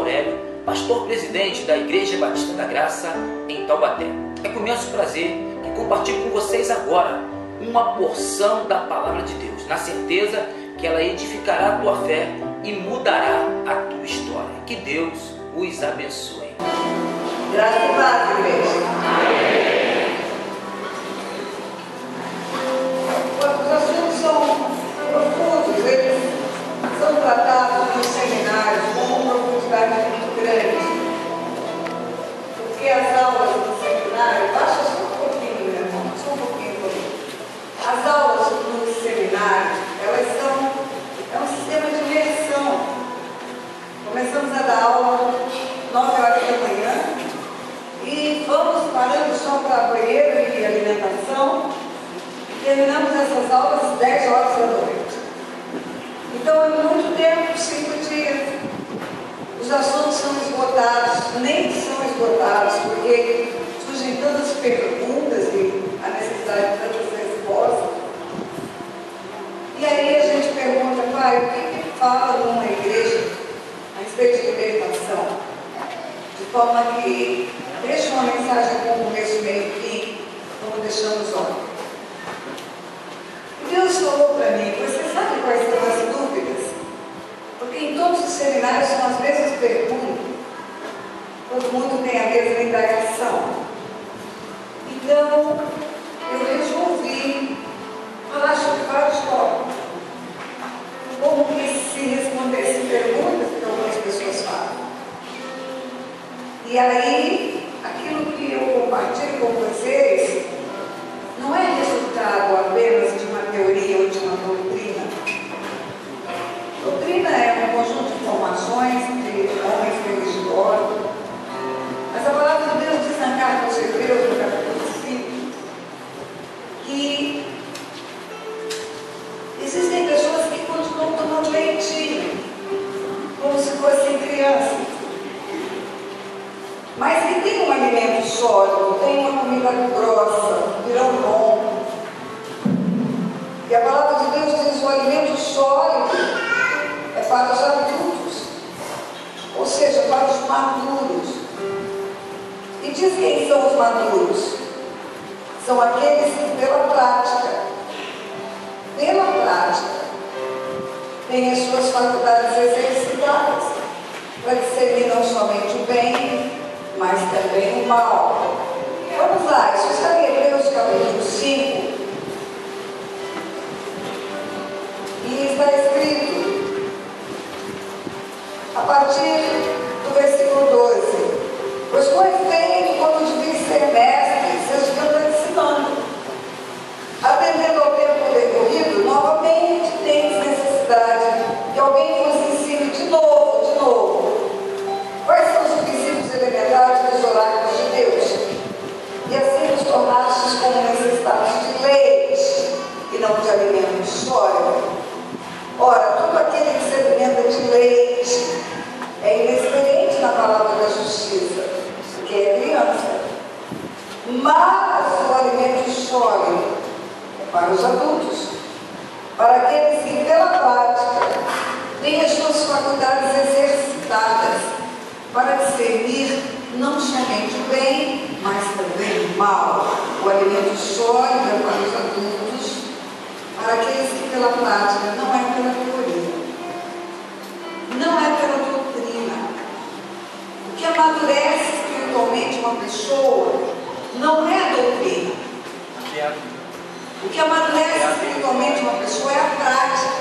Aurélio, pastor-presidente da Igreja Batista da Graça em Taubaté. É com imenso prazer que compartilho com vocês agora uma porção da Palavra de Deus, na certeza que ela edificará a tua fé e mudará a tua história. Que Deus os abençoe. Graças a Deus, igreja. Os assuntos são profundos, eles são tratados nos seminários com uma profundidade muito grande. Porque as aulas do seminário, baixa só um pouquinho, meu irmão, só um pouquinho comigo. As aulas no seminário, elas é um sistema de imersão. Começamos a dar aula 9 horas da manhã e vamos parando só para banheiro e alimentação. Terminamos essas aulas 10 horas da noite. Então é muito tempo, 5 dias. Os assuntos são esgotados, nem são esgotados, porque surgem tantas perguntas e a necessidade de tantas respostas. E aí a gente pergunta, pai, o que fala numa igreja a respeito de libertação? De forma que deixa uma mensagem com começo, meio e fim, como deixamos ontem. E Deus falou para mim, você sabe quais são as dúvidas? Porque em todos os seminários são as mesmas perguntas. Todo mundo tem a mesma indagação. Então, eu resolvi falar sobre vários tópicos. Como que se respondesse perguntas que algumas pessoas fazem. E aí, aquilo que eu compartilho com vocês não é resultado apenas de uma teoria ou de uma doutrina. Doutrina é um conjunto de informações de homens religiosos. Mas a palavra de Deus diz na carta aos Hebreus, no capítulo 5, que existem pessoas que continuam tomando leitinho, como se fossem crianças. Mas que tem um alimento sólido, tem uma comida grossa, virão bom. E a palavra de Deus diz: o alimento sólido é para os adultos, ou seja, para os maduros. E diz quem são os maduros? São aqueles que pela prática, têm as suas faculdades exercitadas para discernir não somente o bem, mas também o mal. Vamos lá, isso está em Hebreus capítulo 5. E está escrito, a partir do versículo 12: pois com efeito, quando devia ser mestre, seus filhos ensinando, atendendo ao tempo decorrido, novamente tens necessidade que alguém vos ensine de novo. Quais são os princípios elementares dos oráculos de Deus? E assim os tornastes como necessitados de leite e não de alimento sólido. Ora, todo aquele que se alimenta de leite é inexperiente na palavra da justiça, porque é criança. Mas o alimento sólido é para os adultos, para aqueles que pela prática têm as suas faculdades exercitadas para discernir não somente o bem, mas também o mal. O alimento sólido é para os adultos, para aqueles que pela prática, não é pela teoria, não é pela doutrina. O que amadurece espiritualmente uma pessoa não é a doutrina. O que amadurece espiritualmente uma pessoa é a prática.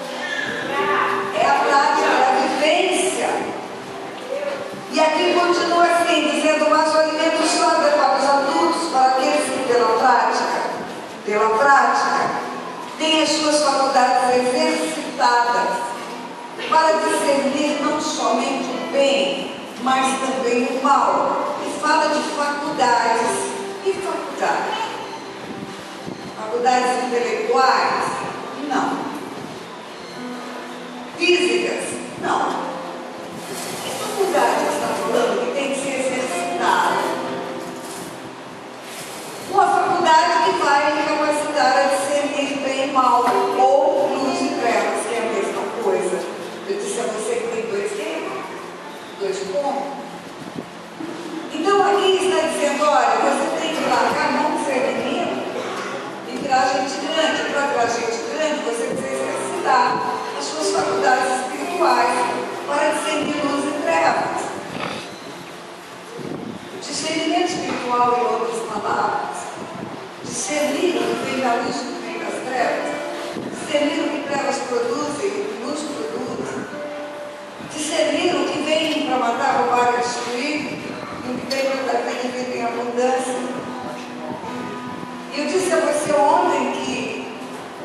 É a prática, é a vivência. E aqui continua assim, dizendo: mas o alimento sólido é para os adultos, para aqueles que pela prática, têm as suas faculdades exercitadas para discernir não somente o bem, mas também o mal. E fala de faculdades. E faculdades? Faculdades intelectuais? Não. Físicas? Não. Que faculdade está falando que tem que ser exercitada? Uma faculdade que vai capacitar a discernir bem e mal, ou luz e trevas, que é a mesma coisa. Eu disse a você que tem dois tempos. 2 pontos. Então aqui está dizendo, olha, você tem que largar a mão de ser menino e virar gente grande. Para virar gente grande, você precisa exercitar as suas faculdades espirituais para discernir luz e trevas. O discernimento espiritual, em outras palavras, discernir o que vem da luz e o que vem das trevas, discernir o que trevas produzem e o que luz produz, discernir o que vem para matar, roubar e destruir e o que vem para dar vida em abundância. E eu disse a você ontem que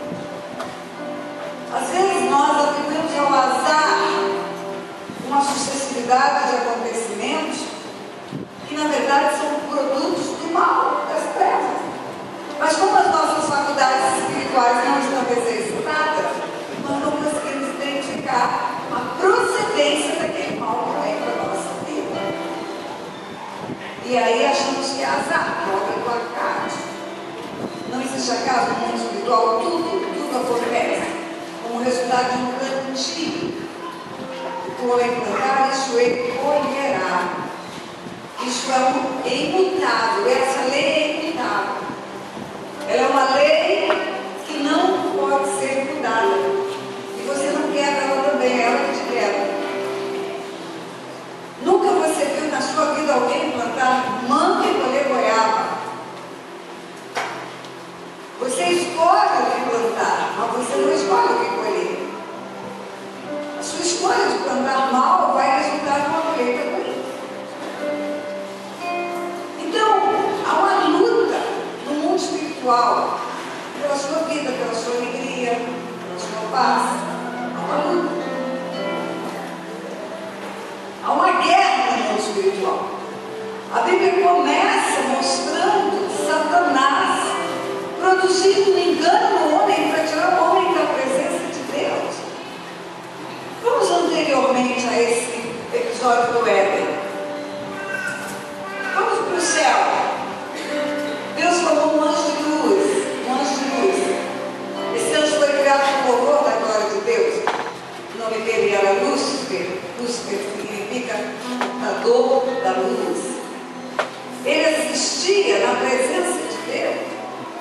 às vezes nós atribuímos ao azar uma sucessividade de acontecimentos que na verdade são produtos do mal, das trevas. Mas como as nossas faculdades espirituais não estão exercitadas, nós não conseguimos identificar a procedência daquele mal que vem para a nossa vida. E aí achamos que é azar, que é obra do acaso. Não existe acaso no mundo espiritual, tudo acontece como resultado de um plantio. O homem plantar, isso ele colherá. Isso é imutável, essa lei é imutável. Ela é uma lei que não pode ser mudada. E você não quebra ela também, ela que te quebra. Nunca você viu na sua vida alguém plantar manga e colher goiaba. Você escolhe o que plantar, mas você não escolhe o que colher. A sua escolha de plantar mal vai resultar numa colheita ruim. Então, há uma luta no mundo espiritual pela sua vida, pela sua alegria, pela sua paz. Há uma luta. Há uma guerra no mundo espiritual. A Bíblia começa mostrando Satanás produzindo um engano no homem para tirar o homem da presença de Deus. Vamos anteriormente a esse episódio do Éden. Vamos para o céu. Deus falou um anjo de luz. Um anjo de luz. Esse anjo foi criado com louvor da glória de Deus. O nome dele era Lúcifer. Lúcifer significa portador da luz. Ele assistia na presença de Deus.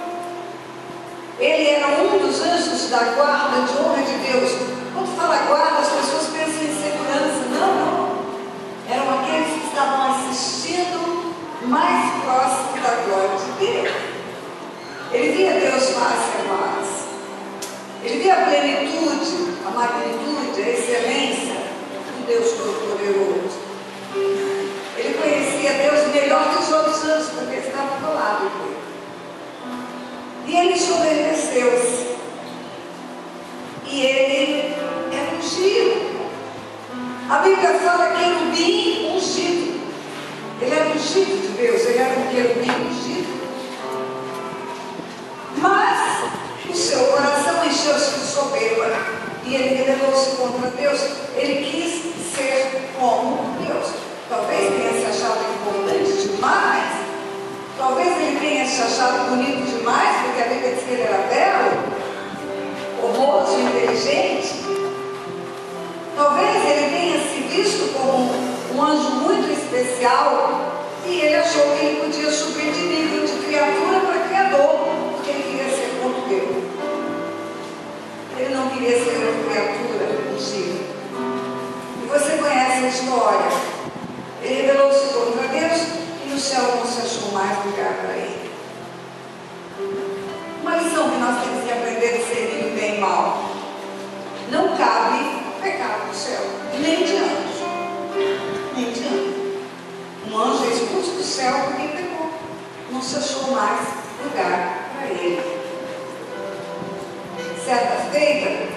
Ele era um dos anjos da guarda de honra de Deus. Quando fala guarda, as pessoas pensam em segurança. Não. Eram aqueles que estavam assistindo mais próximo da glória de Deus. Ele via Deus face a face. Ele via a plenitude, a magnitude, a excelência do Deus Todo-Poderoso. Ele conhecia Deus melhor que os outros anjos, porque ele estava do lado dele. E ele desobedeceu-se. E ele é ungido. A Bíblia fala querubim ungido. Ele era ungido de Deus, ele era um querubim ungido. Mas o seu coração encheu-se de soberba. E ele rebelou-se contra Deus. Ele quis ser como Deus. Talvez tenha se achado importante demais. Talvez ele tenha se achado bonito demais, porque a Bíblia diz que ele era belo, formoso, inteligente. Talvez ele tenha se visto como um anjo muito especial e ele achou que ele podia subir de nível de criatura para criador, porque ele queria ser como Deus. Ele não queria ser uma criatura ungida. E você conhece a história. Ele rebelou-se contra Deus e no céu não se achou mais lugar para ele. Uma lição que nós temos que aprender a discernir o bem e mal. Não cabe pecado no céu, nem de anjo. Nem de anjo. Um anjo é expulso do céu porque pecou. Não se achou mais lugar para ele. Certa feita,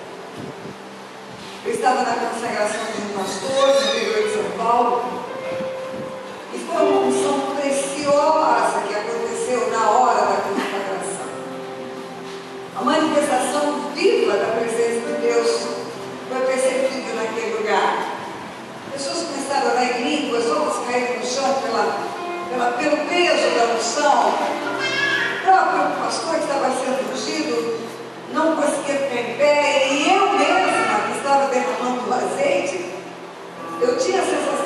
eu estava na consagração de um pastor no interior de São Paulo e foi uma unção preciosa que aconteceu na hora da consagração. A manifestação viva da presença de Deus foi perceptível naquele lugar. Pessoas começaram a orar em línguas, outras caíram no chão pelo peso da unção. O próprio pastor que estava sendo ungido não conseguia ficar em pé, e eu mesma, que estava derramando o azeite, eu tinha a sensação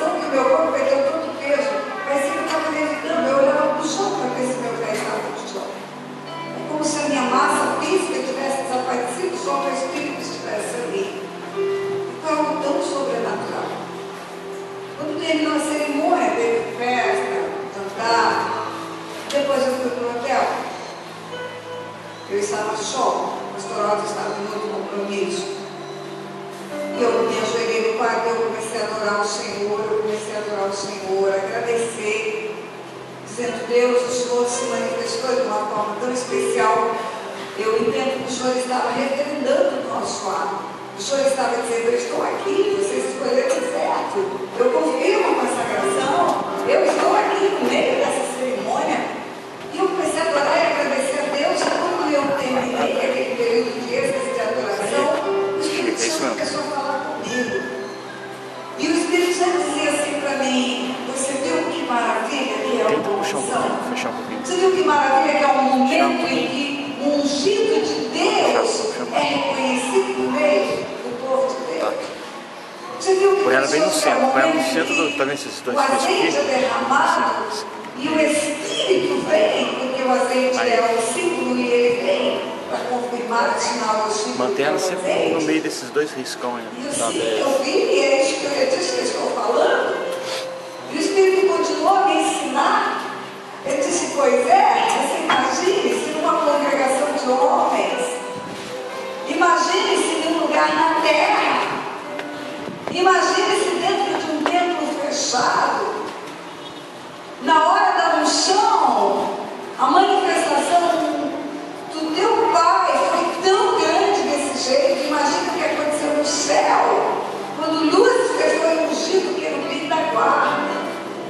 terminou a cerimônia, teve festa, jantar. Depois eu fui para o hotel. Eu estava no show, o pastor Otto estava em outro compromisso. E eu me ajoelhei no quarto e eu comecei a adorar o Senhor, agradecer, dizendo: Deus, o Senhor se manifestou de uma forma tão especial. Eu entendo que o Senhor estava referendando o nosso ato. O Senhor estava dizendo: eu estou aqui, vocês escolheram certo. Eu confirmo a consagração, eu estou aqui no meio dessa cerimônia. E eu comecei a adorar e agradecer a Deus. E quando eu terminei aquele período de êxtase de adoração, o Espírito Santo começou a falar comigo. E o Espírito Santo dizia assim para mim: você viu que maravilha que é uma unção? Você viu que maravilha que é um momento em que o ungido de Deus é reconhecido no meio do povo de Deus? Você viu que põe ela bem no centro, põe ela no centro do... Tá vendo esses dois o azeite é derramado e o Espírito vem, porque o azeite é o símbolo e ele vem para confirmar o sinal do Espírito. Mantendo sempre no meio desses dois riscões. E assim, eu vi, e é isso que eu disse que eu estou falando. E o Espírito continuou a me ensinar. Ele disse: pois é, você imagine-se numa congregação de homens, imagine-se num lugar na terra, imagine-se dentro de um templo fechado. Na hora da unção, a manifestação do teu Pai foi tão grande desse jeito. Imagina o que aconteceu no céu, quando Lúcifer foi ungido querubim da guarda.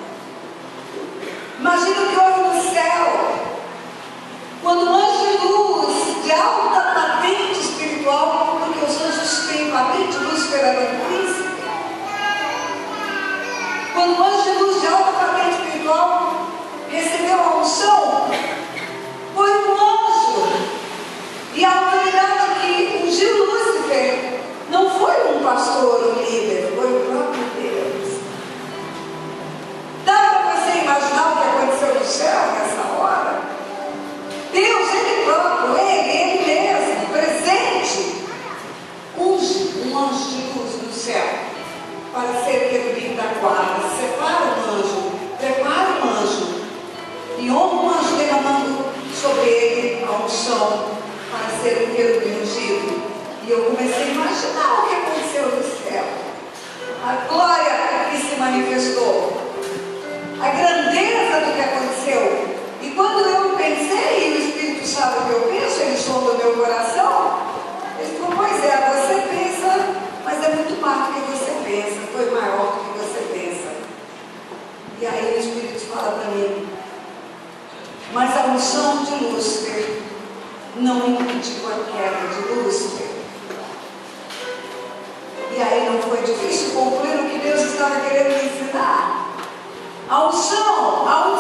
Imagina o que houve no céu, quando o anjo de luz, de alta patente espiritual, porque os anjos têm patente, Lúcifer era um príncipe. Quando o anjo de luz de alta patente espiritual recebeu a unção, foi um anjo. E a autoridade que ungiu Lúcifer não foi um pastor, um líder, foi o próprio Deus. Dá para você imaginar o que aconteceu no céu nessa hora? Deus, Ele próprio, Ele mesmo, presente, unge um anjo de luz no céu para ser querubim da guarda. Separa um anjo, prepara um anjo e honra um anjo derramando sobre ele a unção para ser um querubim ungido. E eu comecei a imaginar o que aconteceu no céu, a glória que se manifestou, a grandeza do que aconteceu. E quando eu pensei, e o Espírito sabe o que eu penso, ele sonda o meu coração, ele falou: pois é, você pensa, mas é muito mais do que você pensa, foi maior do que você pensa. E aí o Espírito fala para mim: mas a unção de Lúcifer não impediu a queda de Lúcifer. E aí não foi difícil concluir o que Deus estava querendo me ensinar. A unção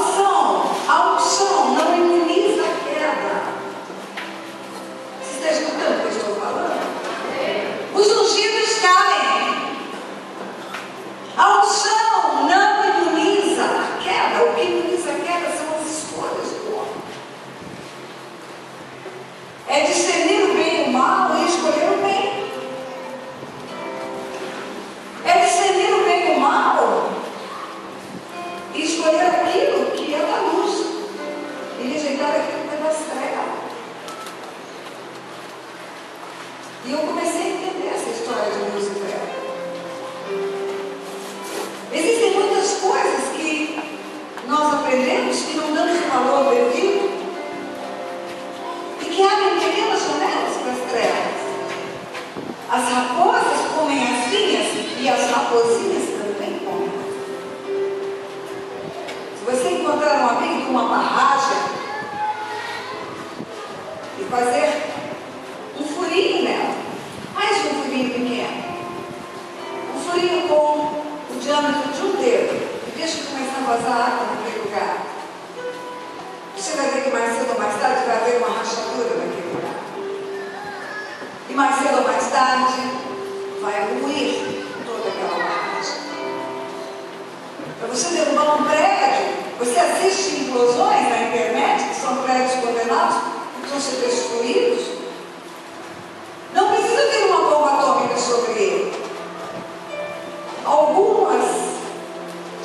não imuniza a queda. Você está escutando o que eu estou falando? Os ungidos caem. A unção não imuniza a queda. O que imuniza a queda são as escolhas do homem. É discernir o bem e o mal e escolher o bem. É discernir o bem e o mal e escolher aquilo que é da luz e rejeitar aquilo que é das trevas. E eu comecei a entender essa história de Lúcifer. Existem muitas coisas que nós aprendemos que não damos o valor devido e que abrem pequenas janelas para as trevas. As raposas comem as vinhas e as raposinhas também comem. Se você encontrar um amigo de uma barragem e fazer um furinho nela, mais um furinho pequeno, um furinho com o diâmetro de um dedo, e deixa começar a vazar água naquele lugar, você vai ver que mais cedo ou mais tarde vai haver uma rachadura naquele lugar. E mais cedo ou mais tarde vai ruir toda aquela barragem. Para você derrubar um prédio, você assiste implosões na internet, que são prédios condenados, que vão ser destruídos. Não precisa ter uma bomba atômica sobre ele. Algumas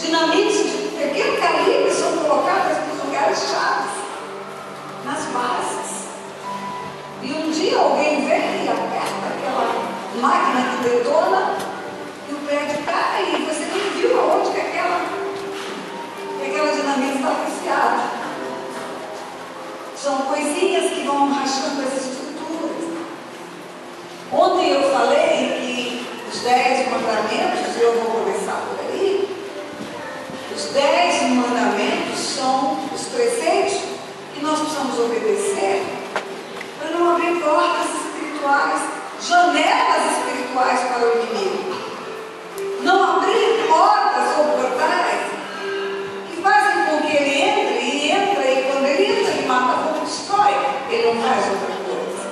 obedecer, para não abrir portas espirituais, janelas espirituais para o inimigo. Não abrir portas ou portais que fazem com que ele entre, e quando ele entra, ele mata, como destrói. Ele não faz outra coisa.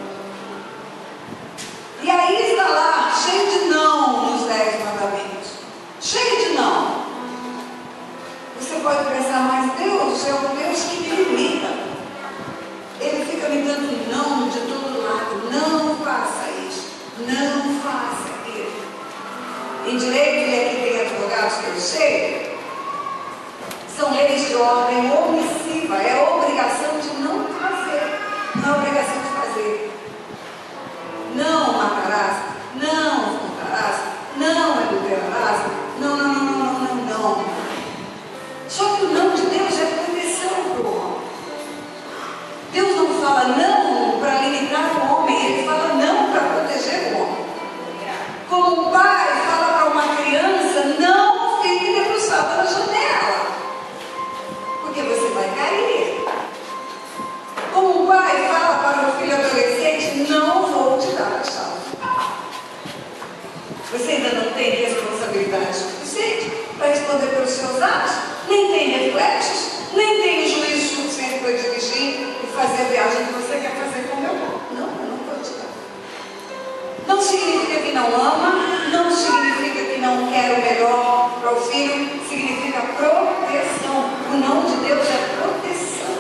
E aí está lá, cheio de não nos 10 mandamentos. Cheio de não. Você pode pensar, mas Deus é um Deus que me limita. Ele fica me dando não de todo lado. Não faça isso. Não faça aquilo. Em direito, e aqui tem advogados que eu sei, são leis de ordem omissiva. É a obrigação de não fazer. Não é obrigação de fazer. Não matarás. Não furtarás. Não adulterarás. Não. Só que o não de Deus é proteção para o homem. Deus não fala não para limitar o homem, Ele fala não para proteger o homem. Como um pai fala para uma criança, não fique debruçado na janela, porque você vai cair. Como um pai fala para um filho adolescente, não vou te dar a chave. Você ainda não tem responsabilidade suficiente para responder pelos seus atos, nem tem reflexos, nem tem o juízo suficiente para dirigir e fazer a viagem que você quer fazer com o meu irmão. Não, eu não vou te dar. Não significa que não ama, não significa que não quer o melhor para o filho, significa proteção. O não de Deus é proteção.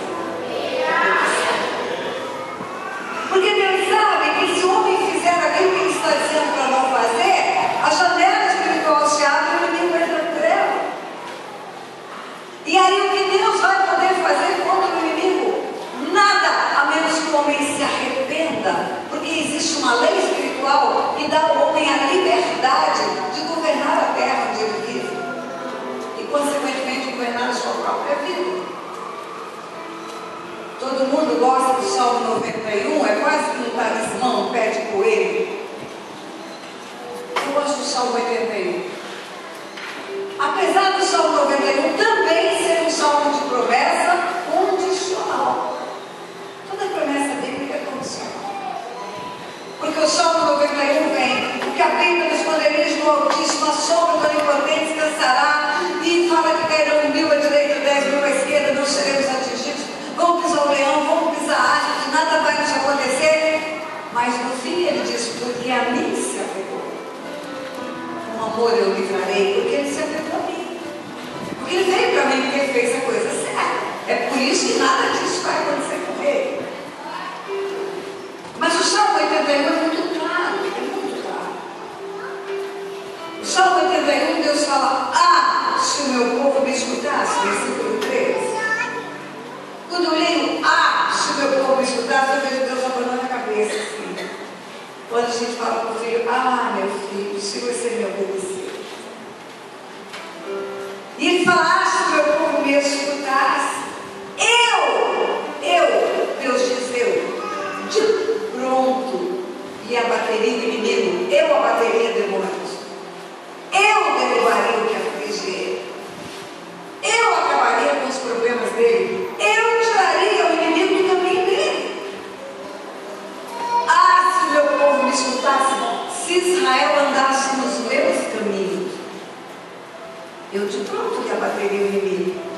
Porque Deus sabe que se o homem fizer aquilo que ele está dizendo para não fazer, a janela espiritual se abre e o inimigo entra por ela. E aí o que Deus vai poder fazer contra o inimigo? Nada, a menos que o homem se arrependa, porque existe uma lei espiritual que dá ao homem a liberdade de governar a terra onde ele vive e consequentemente governar a sua própria vida. Todo mundo gosta do Salmo 91, é quase que um talismã, um pé de coelho. Eu gosto do Salmo 81. Apesar do Salmo 91 também ser um salmo de promessa condicional. Toda promessa bíblica é condicional. Porque o Salmo 91 vem, o que habita nos esconderijos do Altíssimo, a sombra do Onipotente descansará, e fala que cairão 1000 à direita, 10.000 à esquerda, não seremos atingidos. Vamos pisar o leão, vamos pisar a árvore, nada vai nos acontecer. Mas no fim ele diz, porque a mim se apegou. Com amor eu livrarei, porque ele se apegou a mim. Porque ele veio para mim porque ele fez a coisa certa. É por isso que nada disso vai acontecer com ele. Mas o Salmo 81 é muito claro, O Salmo 81, Deus fala, se o meu povo me escutasse, versículo 13. Quando eu leio, se o meu povo me escutasse, eu vejo Deus abanando a cabeça assim. Quando a gente fala para o filho, meu filho, se você me obedecer. E ele fala, se o meu povo me escutasse, Deus diz de pronto, e abateria o inimigo, eu abateria demônios, eu derrubaria o que aflige ele, eu acabaria com os problemas dele, eu tiraria o inimigo do caminho dele. Se o meu povo me escutasse, se Israel andasse nos meus caminhos, eu de pronto que abateria o inimigo.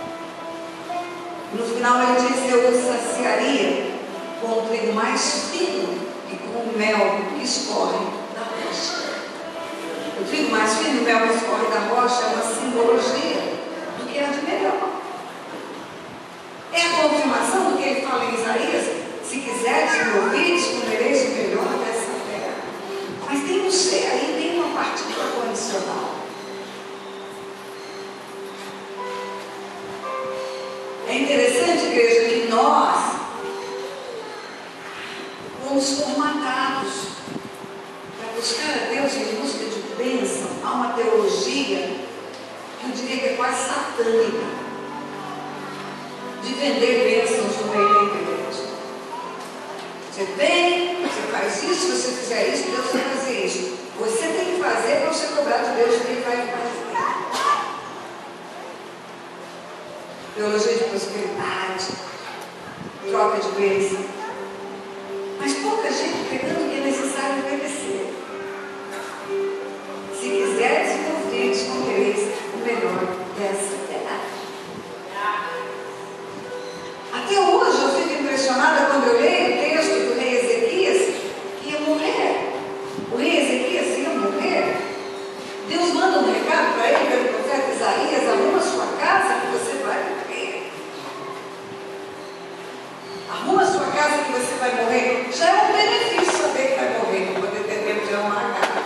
No final ele diz, eu os saciaria com o trigo mais fino e com o mel que escorre da rocha. O trigo mais fino e o mel que escorre da rocha é uma simbologia do que há de melhor. É a confirmação do que ele fala em Isaías, se quiseres me ouvires, comereis o melhor dessa terra. Mas tem um ser aí, tem uma partícula condicional. É interessante, igreja, que nós fomos formatados para buscar a Deus em busca de bênção. Há uma teologia que eu diria que é quase satânica, de vender bênçãos no meio da igreja. Você vem, você faz isso, se você fizer isso, Deus vai fazer isso. Você tem que fazer para você cobrar de Deus o que Ele vai fazer. Teologia de prosperidade, troca de bênção. Mas pouca gente pegando que é necessário obedecer. Se quiseres e ouvirdes, comereis o melhor dessa terra. Até hoje eu fico impressionada quando eu leio o texto do rei Ezequias, que ia morrer. O rei Ezequias ia morrer. Deus manda um recado para ele, pelo profeta Isaías: arruma sua casa que você vai morrer. Arruma sua casa que você vai morrer. Já é um benefício saber que vai morrer, para poder ter tempo de arrumar a casa.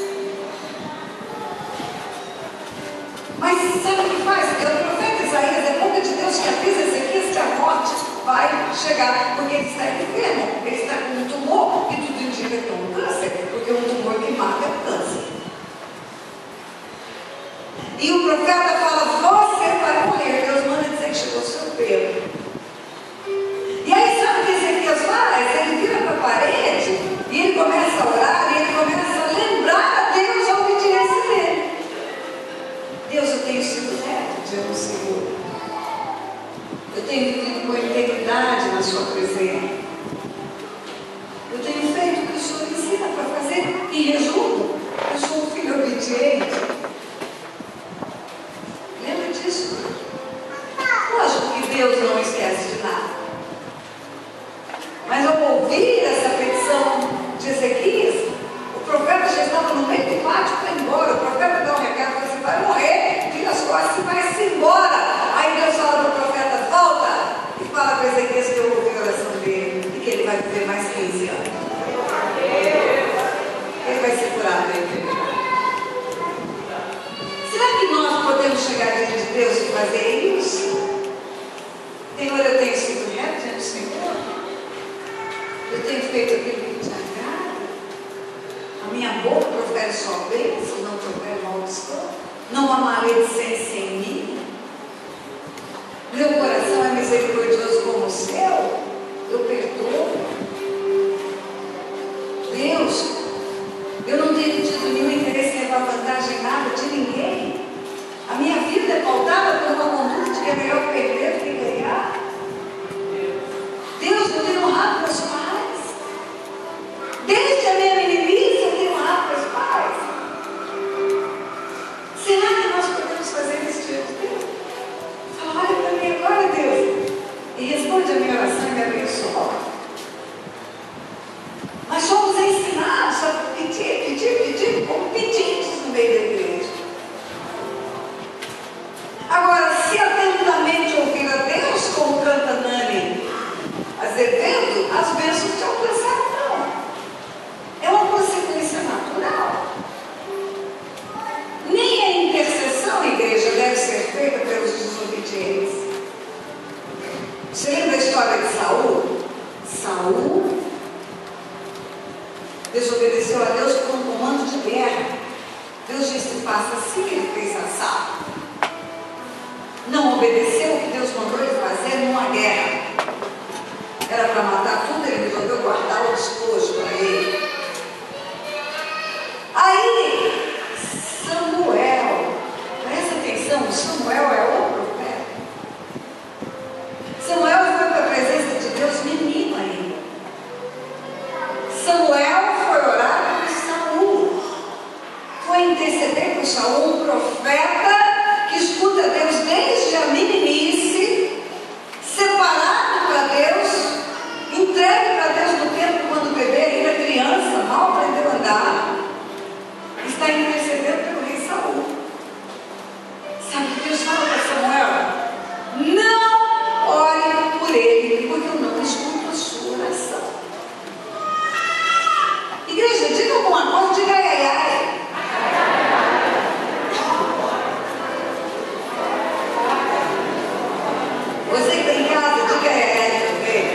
Mas sabe o que faz? Porque o profeta Isaías é boca de Deus que avisa Ezequias que a morte vai chegar, porque ele está enfermo, ele está com um tumor, que tudo indica que é um câncer, porque um tumor que mata é um câncer. E o profeta fala: você vai morrer. Deus manda dizer que chegou o seu tempo. E aí sabe o que Ezequias faz? Ele vira para a parede e ele começa a orar, e ele começa a lembrar a Deus a obediência dele. Deus, eu tenho sido reto diante do Senhor. Eu tenho vivido com integridade na sua presença. Eu tenho feito o que o Senhor ensina para fazer. Em resumo, eu sou um filho obediente. Lembra disso? Lógico que Deus não esquece de nada. Mas ao ouvir essa petição de Ezequias, o profeta já estava no meio do pátio para ir embora. O profeta dá um recado: você vai morrer, vira as costas e vai-se embora. Aí Deus fala para o profeta: volta, e fala para Ezequias que eu ouvi a oração dele e que ele vai viver mais 15 anos. Ele vai ser curado dele. Será que nós podemos chegar diante de Deus e fazer isso? Senhor, eu tenho sido reto diante do Senhor. Eu tenho feito aquilo que te agrada. A minha boca profere só bênção, não profere maldição. Não há maledicência em mim. Meu coração é misericordioso como o céu. Eu perdoo. Deus, eu não tenho tido nenhum interesse em levar vantagem em nada de ninguém. A minha vida é pautada por uma conduta de que é melhor perder do que ganhar. Deus, eu tenho honrado meus pais. Desde a minha meninice eu tenho honrado meus pais. Será que nós podemos fazer isso diante de Deus? Fala: olha para mim agora, Deus, e responde a minha oração e me abençoa. Mas somos ensinados a pedir, como pedintes no meio da igreja. Agora, se atentamente ouvir a Deus, como canta Nani Azevedo, as bênçãos te alcançarão. É uma consequência natural. Nem a intercessão, igreja, deve ser feita pelos desobedientes. Você lembra a história de Saul? Saul desobedeceu a Deus por um comando de guerra. Deus disse: faça assim, ele fez assado. Não obedeceu o que Deus mandou ele fazer numa guerra. Era para matar tudo, ele resolveu guardar o despojo para ele. Aí, Samuel, presta atenção, Samuel é o profeta. Samuel foi para a presença de Deus menino ainda. Samuel foi orar por Saul. Foi interceder por Saul, um profeta que escuta Deus desde a meninice, separado para Deus, entregue para Deus no tempo quando bebê, ainda criança, mal aprendeu a andar. Está intercedendo pelo rei Saul. Sabe o que Deus fala para Samuel? Não ore por ele, porque eu não escuto a sua oração. Igreja, diga alguma coisa, diga ai, ai, ai. Você que está em casa, diga ai, ai também.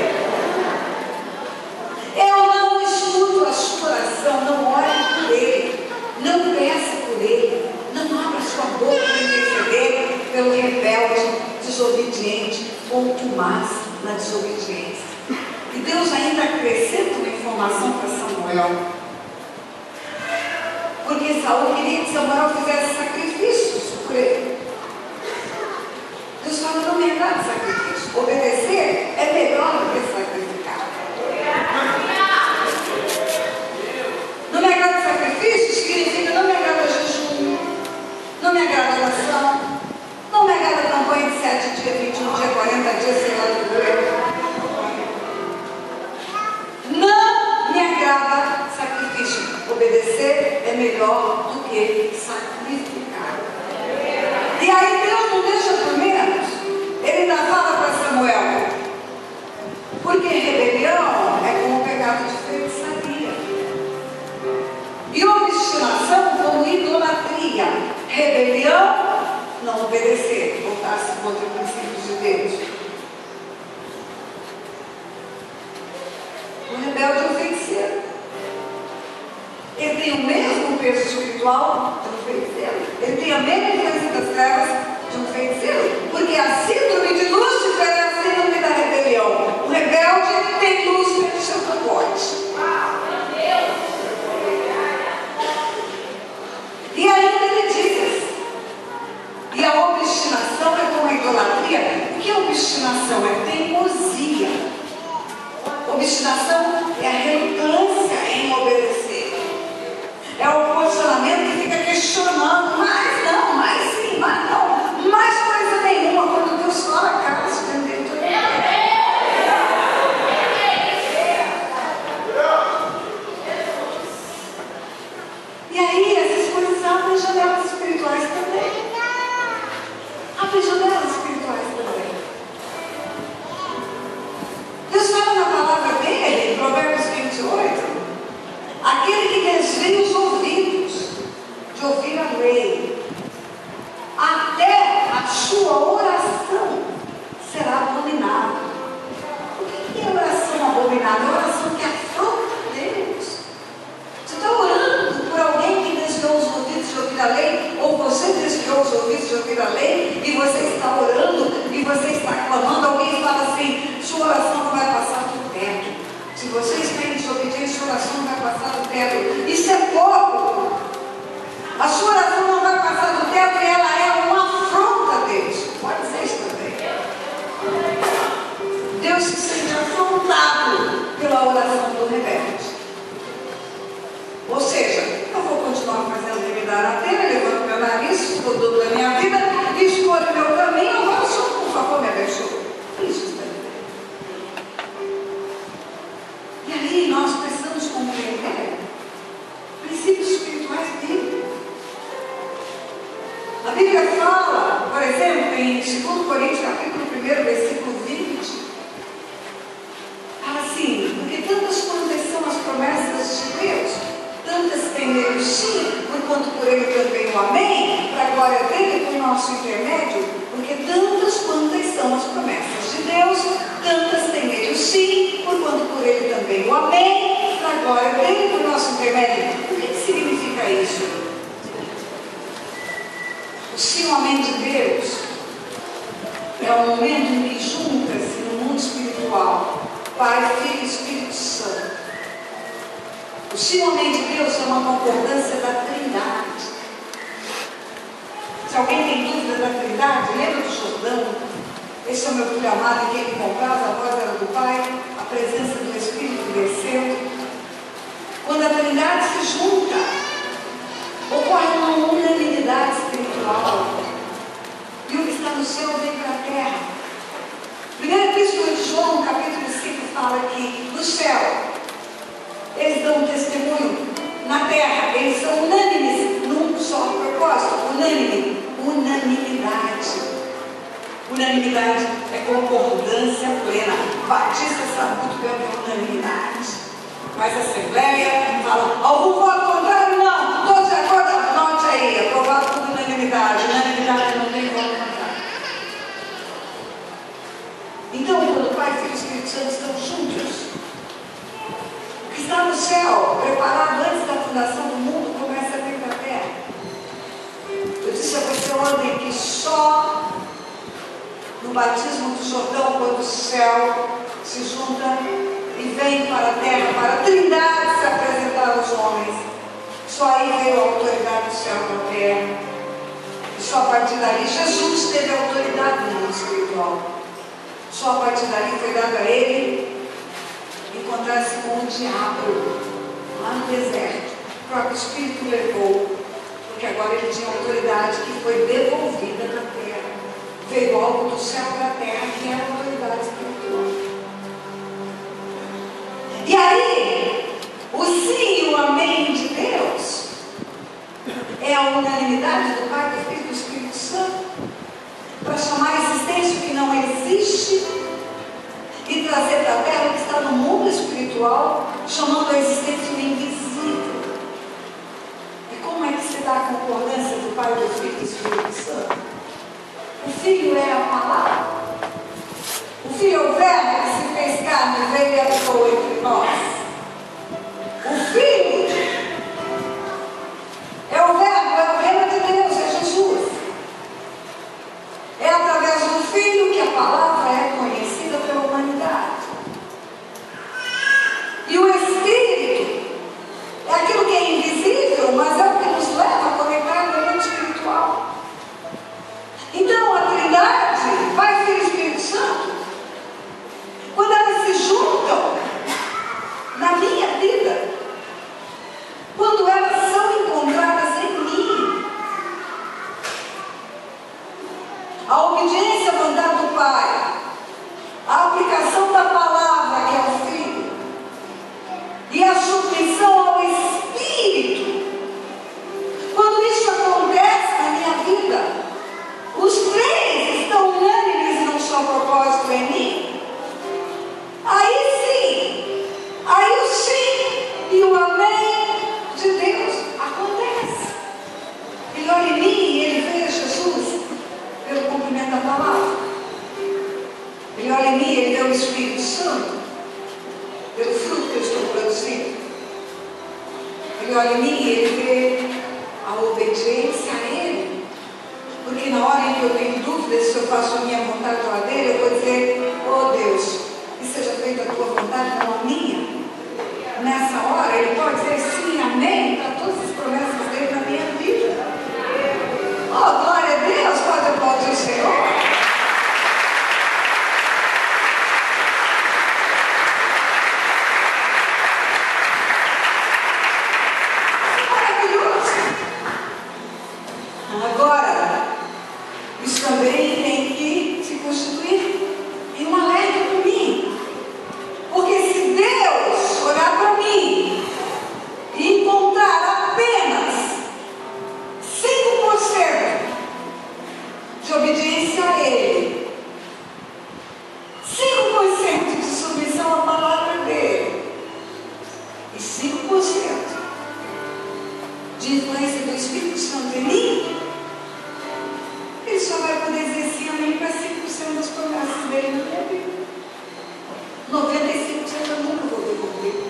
Eu não escuto a sua oração, não ore por ele, não peça por ele, não abra sua boca para interceder pelo rebelde, desobediente, contumaz na desobediência. E Deus ainda acrescenta uma informação para Samuel. Porque Saul queria que Samuel fizesse sacrifícios por ele. Deus fala: não me agrada sacrifício. Obedecer é melhor melhor do que sacrificar. Não me agrada sacrifício significa não me agrada jejum, não me agrada oração, não me agrada campanha de 7 dias, 21 dias, 40 dias, sei lá do que. Não me agrada sacrifício. Obedecer é melhor do que sacrificar. E aí Deus não deixa por menos. Ele ainda fala para Samuel, porque rebelião é como o pecado de feitiçaria, e obstinação como idolatria. Rebelião, não obedecer, voltar-se contra os princípios de Deus. O rebelde é um feiticeiro. Ele tem o mesmo peso espiritual de um feiticeiro. Ele tem a mesma influência das trevas de um feiticeiro. Porque a síndrome de Lúcifer é a síndrome da rebelião. O rebelde tem Lúcifer no seu pacote. E ainda ele diz, e a obstinação é como a idolatria. O que é obstinação? É teimosia. Obstinação é a relutância em obedecer. É o posicionamento que fica questionando, mas não, mas sim, mas não, mais coisa nenhuma. Quando Deus fala, cara, se entender tudo. E aí, essas coisas abrem janelas espirituais também. Abrem janelas espirituais também. Deus fala na palavra dele, em Provérbios 28, aquele que desvia os ouvidos de ouvir a lei, até a sua oração será abominada. O que é oração abominada? É oração que afronta Deus. Você está orando por alguém que desviou os ouvidos de ouvir a lei, ou você desviou os ouvidos de ouvir a lei, e você está orando, e você está clamando, alguém fala assim, sua oração não vai passar do teto. Se você está em desobediência, sua oração não vai passar do teto. Isso é pouco. A sua oração não vai passar do teto e ela é uma afronta a Deus. Pode ser isso também. Deus se sente afrontado pela oração do rebelde. Ou seja, eu vou continuar fazendo o que me dá na telha, levanto meu nariz, tudo da minha vida, escolho meu caminho, agora o Senhor, por favor, me abençoe. Isso está bem. E aí nós precisamos compreender princípios espirituais bíblicos. A Bíblia fala, por exemplo, em 2 Coríntios, capítulo 1, versículo 20, fala assim, porque tantas quantas são as promessas de Deus, tantas tem nele o sim, porquanto por ele também o amém, para a glória dele por nosso intermédio, porque tantas quantas são as promessas de Deus, tantas tem nele o sim, porquanto por ele também o amém, para a glória dele por nosso intermédio. O que significa isso? O sim, o amém de Deus é o momento em que junta-se no mundo espiritual Pai, Filho e Espírito Santo. O sim, o amém de Deus é uma concordância da Trindade. Se alguém tem dúvida da Trindade, lembra do Jordão? Esse é o meu filho amado em quem ele comprava, a voz era do Pai, a presença do Espírito desceu. Quando a Trindade se junta, ocorre uma unanimidade espiritual. E o que está no céu vem para a terra. Primeira Epístola de João, capítulo 5, fala que no céu eles dão um testemunho, na terra eles são unânimes num só propósito, unanimidade. Unanimidade é concordância plena. Batista sabe muito bem o que é unanimidade. Mas a Assembleia fala, algum voto contrário? Não, todos de acordo, anote aí, aprovado por unanimidade. Unanimidade não tem voto contrário. Então, quando o Pai, Filho e o Espírito Santo estão juntos, o que está no céu, preparado antes da fundação do mundo, começa a vir para a terra. Eu disse a você ontem que só no batismo do Jordão, quando o céu se junta e vem para a terra, para a Trindade se apresentar aos homens, só aí veio a autoridade do céu para a terra. E só a partir daí Jesus teve autoridade no mundo espiritual. Só a partir dali foi dado a ele encontrar-se com o diabo lá no deserto. O próprio Espírito levou, porque agora ele tinha autoridade que foi devolvida na terra. Veio algo do céu para a terra, que era a autoridade espiritual. E aí, o sim e o amém de Deus é a unanimidade do Pai, do Filho e do Espírito Santo para chamar a existência que não existe e trazer para a terra o que está no mundo espiritual, chamando a existência o invisível. E como é que se dá a concordância do Pai, do Filho e do Espírito Santo? O Filho é a palavra. O Filho é o Verbo que se fez carne e veio e habitou entre nós. O Filho é o Verbo, é o Reino de Deus, é Jesus. É através do Filho que a palavra é conhecida pela humanidade. E o Espírito é aquilo que é invisível, mas é o que nos leva a conectar no mundo espiritual. Então a Trindade, Pai, Filho e Espírito Santo, quando elas se juntam na minha vida, quando elas são encontradas em mim, a obediência à vontade do Pai, a aplicação da palavra que é o Filho e a submissão ao Espírito, quando isso acontece na minha vida, os três estão unânimes num só propósito em mim, aí o sim e o amém de Deus acontece. Ele olha em mim e ele vê Jesus pelo cumprimento da palavra. Ele olha em mim e ele vê o Espírito Santo pelo fruto que eu estou produzindo. Ele olha em mim e ele vê a obediência a Ele. Porque na hora em que eu tenho dúvidas se eu faço a minha vontade ou a dele, eu vou dizer: oh Deus, que seja feita a tua vontade, não a minha. Nessa hora ele pode dizer sim, amém, para todas as promessas dele na minha vida. Oh, glória a Deus, pode aplaudir o Senhor. Agora, isso também tem que se constituir em um alerta para mim. Porque se Deus olhar para mim e encontrar apenas 5% de obediência a Ele, 5% de submissão à palavra dEle e 5% de influência do Espírito Santo em mim, ele só vai poder dizer sim, amém, para 5% das promessas dele na minha vida. 95% eu nunca vou ter cumprido.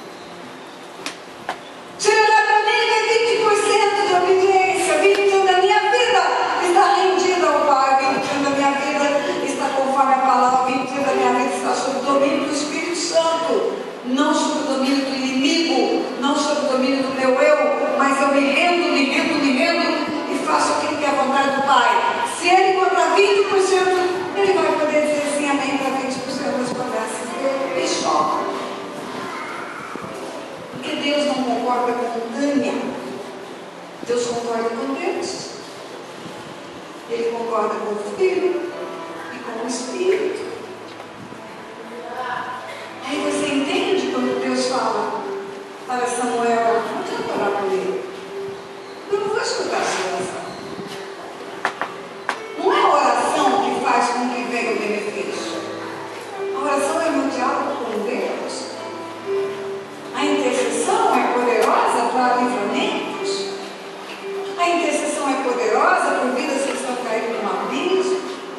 Se ele olhar para mim, vai 20% de obediência, 20% da minha vida está rendida ao Pai, 20% da minha vida está conforme a palavra, 20% da minha vida está sob o domínio do Espírito Santo, não sob o domínio do inimigo, não sob o domínio do meu eu, mas eu me rendo e faço aquilo que é a vontade do Pai. Se ele encontrar 20%, ele vai poder dizer sim, amém, para 20% das promessas dele. Me choca. Porque Deus não concorda com Tânia. Deus concorda com Deus. Ele concorda com o Filho e com o Espírito. Aí você entende quando Deus fala para Samuel: não adianta orar por ele. Eu não vou escutar a sua oração. Não é a oração que faz com que venha o benefício. A oração é um diálogo com Deus. A intercessão é poderosa para livramentos. A intercessão é poderosa por vidas que estão caindo num abismo.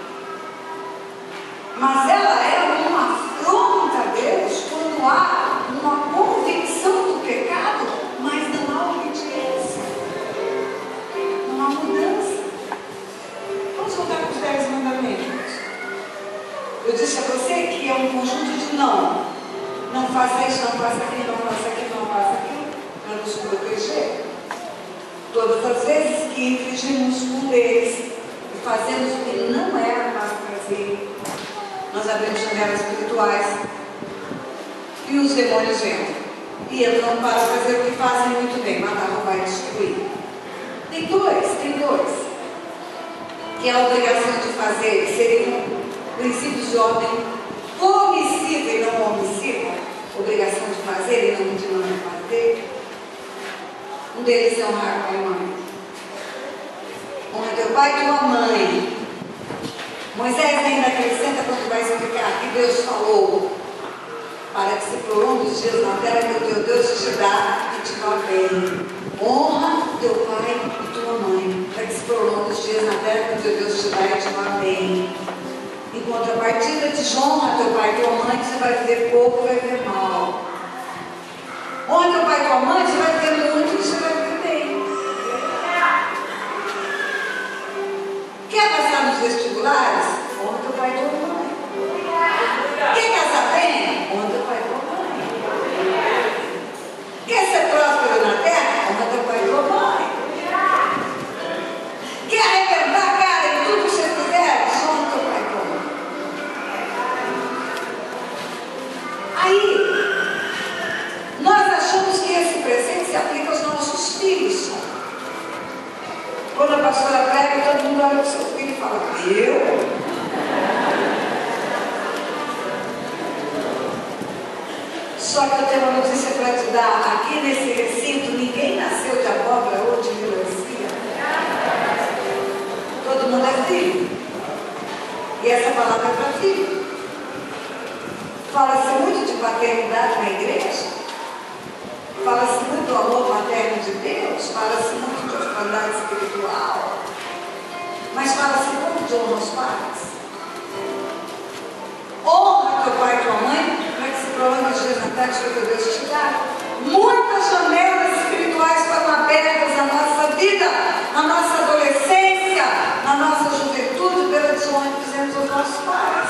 Mas ela é uma afronta a Deus quando há uma convicção do pecado, mas não há obediência. Não há mudança. Vamos voltar para os 10 mandamentos. Eu disse a você que é um conjunto de não. Não faça isso, não faça aquilo, não faça aquilo, não faça aquilo, para nos proteger. Todas as vezes que infringimos um deles e fazemos o que não era para fazer, nós abrimos janelas espirituais e os demônios entram. E entram para fazer o que fazem muito bem, matar, roubar e destruir. Tem dois, que é a obrigação de fazer, que seriam princípios de ordem omissiva e não omissiva, obrigação de fazer e não de não fazer. Um deles é honrar pai e mãe. Honra teu pai e tua mãe. Moisés ainda acrescenta quando vai explicar que Deus falou para que se prolongue os dias na terra que o teu Deus te dá e te vá bem. Honra teu pai e tua mãe, para que se prolongue os dias na terra que o teu Deus te dá e te vá bem. Em contrapartida, desonra teu pai e tua mãe, que você vai viver pouco e vai viver mal. Honra teu pai e tua mãe, você vai viver muito e você vai viver bem. Quer passar nos vestibulares? Honra teu pai e tua mãe. Quer casar bem? Honra teu pai e tua mãe. Quer ser próspero na terra? Honra teu pai e tua mãe. Quer arrebentar a cara em tudo que você fizer? Honra teu pai e tua mãe. Aí, nós achamos que esse presente se aplica aos nossos filhos. Quando a pastora prega, todo mundo olha para o seu filho e fala: eu? Só que eu tenho uma notícia para te dar. Aqui nesse recinto, ninguém nasceu de abóbora ou de melancia. Todo mundo é filho. E essa palavra é para filho. Fala-se muito de paternidade na igreja. Fala-se muito do amor materno de Deus. Fala-se muito de orfandade espiritual. Mas fala-se pouco de honra aos pais. Honra teu pai e tua mãe, para que se prolongue os dias na terra que teu Deus te dá. Muitas janelas espirituais foram abertas na nossa vida, na nossa adolescência, na nossa juventude, pela desonra que fizemos aos nossos pais.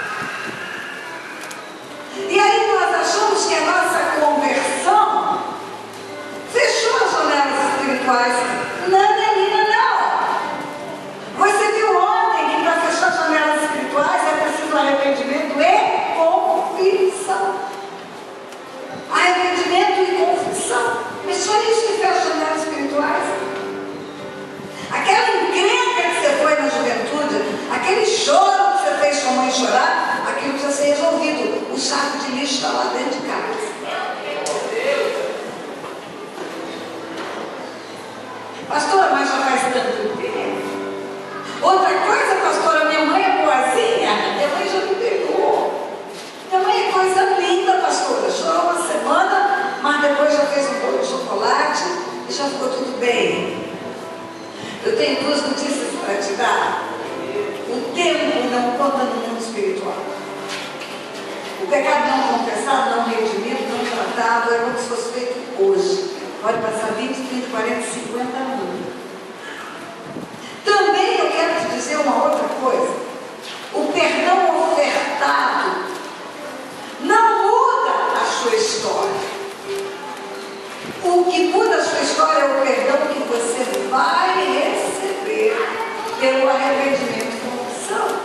E aí nós achamos que a nossa conversão fechou as janelas espirituais. Não, menina, não. Você viu ontem que para fechar as janelas espirituais é preciso arrependimento e confissão. Arrependimento e confissão. Mas só isso que fecha as janelas espirituais. Aquela encrenca que você foi na juventude, aquele choro que você fez sua mãe chorar, aquilo precisa ser resolvido. O saco de lixo está lá dentro de casa. Pastora, mas já faz tanto tempo. Outra coisa, pastora, minha mãe é boazinha, minha mãe já me pegou. Minha mãe é coisa linda, pastora. Chorou uma semana, mas depois já fez um bolo de chocolate e já ficou tudo bem. Eu tenho duas notícias para te dar. O tempo não conta no mundo espiritual. O pecado não confessado, não redimido, não tratado, é como se fosse feito hoje. Pode passar 20, 30, 40, 50 anos. Também eu quero te dizer uma outra coisa. O perdão ofertado não muda a sua história. O que muda a sua história é o perdão que você vai receber pelo arrependimento e confissão.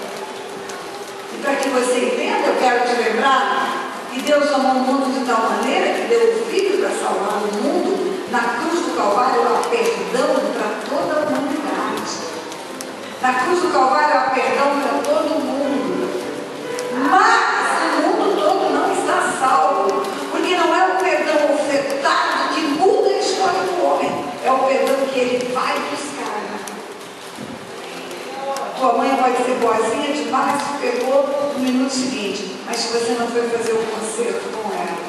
E para que você entenda, eu quero te lembrar que Deus amou o mundo de tal maneira que deu o Filho para salvar o mundo. Na cruz do Calvário há perdão para toda a humanidade. Na cruz do Calvário há perdão para todo mundo. Mas o mundo todo não está salvo, porque não é o perdão ofertado que muda a história do homem, é o perdão que ele vai buscar. Tua mãe pode ser boazinha demais, te pegou no minuto seguinte, mas se você não foi fazer um concerto com ela,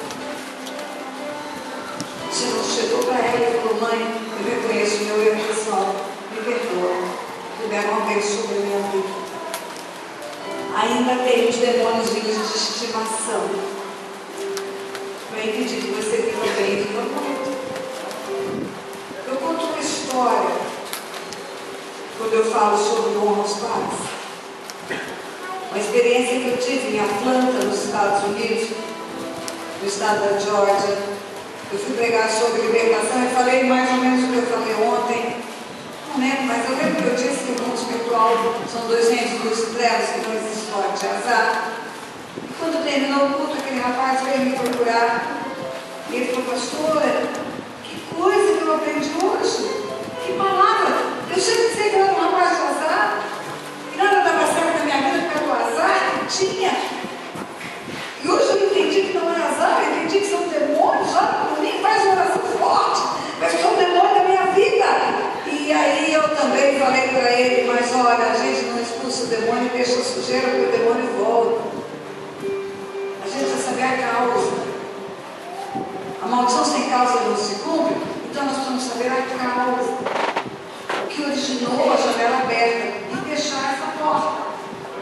você não chegou para ela e falou: mãe, eu reconheço meu erro pessoal, me perdoa, tiveram uma vez sobre a minha vida. Ainda tem os demônios de estimação para impedir que você viva bem e viva muito. Eu conto uma história quando eu falo sobre honra aos pais. Uma experiência que eu tive em Atlanta, nos Estados Unidos, no estado da Georgia. Eu fui pregar sobre libertação e falei mais ou menos o que eu falei ontem. Não lembro, mas eu lembro que eu disse que o mundo espiritual são dois reinos, duas trevas que não existem. transporte azar. E quando terminou o culto, aquele rapaz veio me procurar. E ele falou, pastora, que coisa que eu aprendi hoje. Que palavra. Eu sempre sei que eu era um rapaz de azar. E nada dava certo na minha vida por causa do azar que tinha. E hoje eu entendi que não é azar, eu entendi que são demônios. Olha por mim, faz uma oração forte. Mas são demônios da minha vida. E aí eu também falei para ele, mas olha, a gente não expulsa o demônio e deixa a sujeira, porque o demônio volta. A gente precisa saber a causa. A maldição sem causa não se cumpre, então nós precisamos saber a causa. O que originou a janela aberta e fechar essa porta.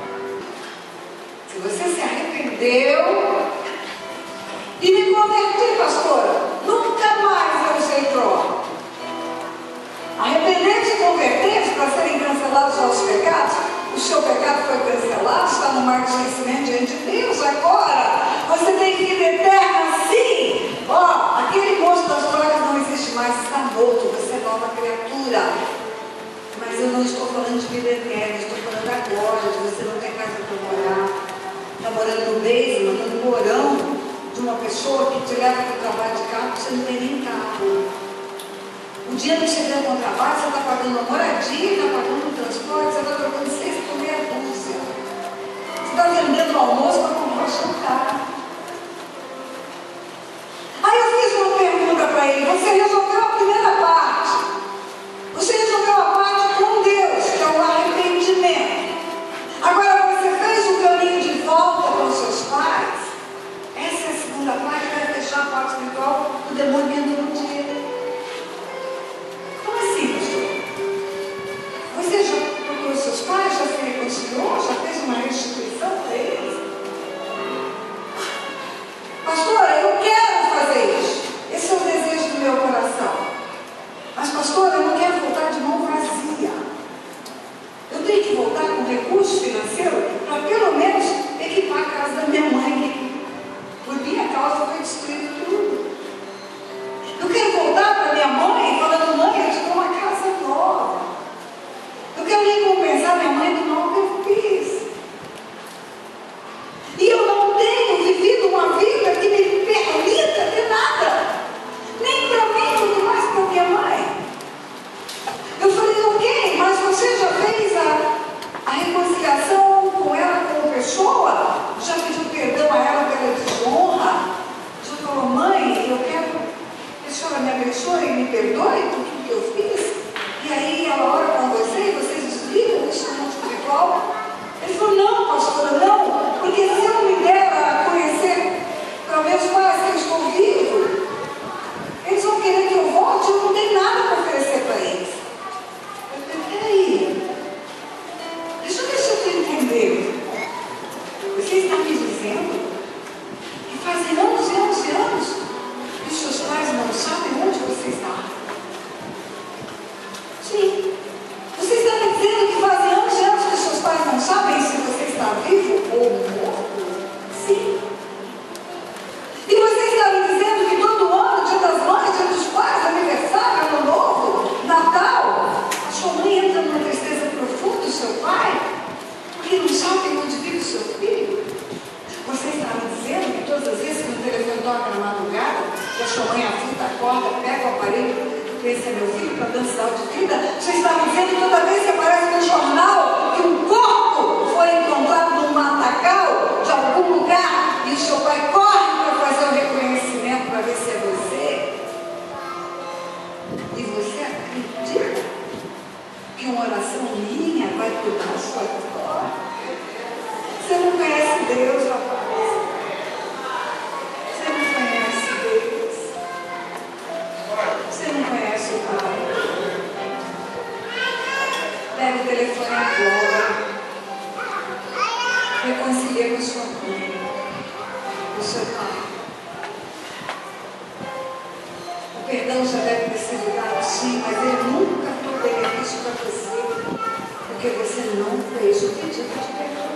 Se você se arrependeu e me converti, pastora, nunca mais eu usei droga. Arrepender-se e converter-se para serem cancelados os nossos pecados. O seu pecado foi cancelado, está no mar de esquecimento diante de Deus. Agora, você tem vida eterna sim. Ó, aquele monstro das drogas não existe mais, está morto, você é nova criatura. Mas eu não estou falando de vida eterna, estou falando agora, de você não ter casa para morar. Está morando no basement, no porão de uma pessoa que te leva para o trabalho de carro, você não tem nem carro. O dia que você ganha com o trabalho, você está pagando a moradia, está pagando o transporte, você está trocando 6 por meia dúzia. Você está vendendo o almoço para comprar o jantar. Aí eu fiz uma pergunta para ele, você resolveu a primeira parte. Você resolveu a parte com Deus, que é o arrependimento. Agora você fez o caminho de volta com seus pais. Essa é a segunda parte, que vai fechar a parte espiritual do demônio que entrou no dia. Como assim, pastor? Você já procurou seus pais, já se reconciliou, já fez uma restituição para eles? Pastora, eu quero fazer isso. Esse é o desejo do meu coração. Mas, pastora, eu não quero voltar de mão vazia. Eu tenho que voltar com recurso financeiro para pelo menos equipar a casa da minha mãe, que por minha causa foi destruído tudo. Eu quero voltar para minha mãe falando, mãe, eu te dou uma casa nova. Eu quero recompensar minha mãe do mal que eu fiz. E eu não tenho vivido uma vida que me permita ter nada. Nem para mim, muito mais para minha mãe. Eu falei, ok, mas você já fez a reconciliação com ela como pessoa? Já pediu perdão a ela pela desonra? Já falou, mãe, eu quero que a senhora me abençoe e me perdoe por tudo que eu fiz? E aí ela ora com você e vocês desligam isso no mundo espiritual? Ele falou, não, pastora, não, porque se eu me der a conhecer para meus pais que eu estou vivo, eles vão querer que eu volte, eu não tenho nada para oferecer para eles. Eu falei, peraí, deixa eu ver se eu estou entendendo. Você está me dizendo que fazem anos e anos e anos que os seus pais não sabem onde você está? Sim. Você está me dizendo que fazem anos e anos que os seus pais não sabem se você está vivo ou morto? Sim. E você está me dizendo que todo ano, Dia das Mães, Dia dos Pais, aniversário, Ano Novo, Natal, a sua mãe entra numa tristeza profunda, o seu pai, porque não sabe onde vive o seu filho? Você está me dizendo que todas as vezes que o telefone toca na madrugada, que a sua mãe afita, acorda, pega o aparelho, esse é meu filho, para dando sinal de vida, você está me dizendo que toda vez que aparece no jornal que um corpo foi encontrado num matagal de algum lugar e o seu pai corre para fazer o reconhecimento para ver se é você, e você acredita que uma oração minha vai cuidar a sua história? Você não conhece Deus, rapaz. Você não conhece Deus. Você não conhece o Pai. Pega o telefone agora. Reconcilia com a sua mãe, com o seu pai. O perdão já deve ter sido dado sim, mas ele nunca foi benefício para você, porque você não fez o pedido de perdão.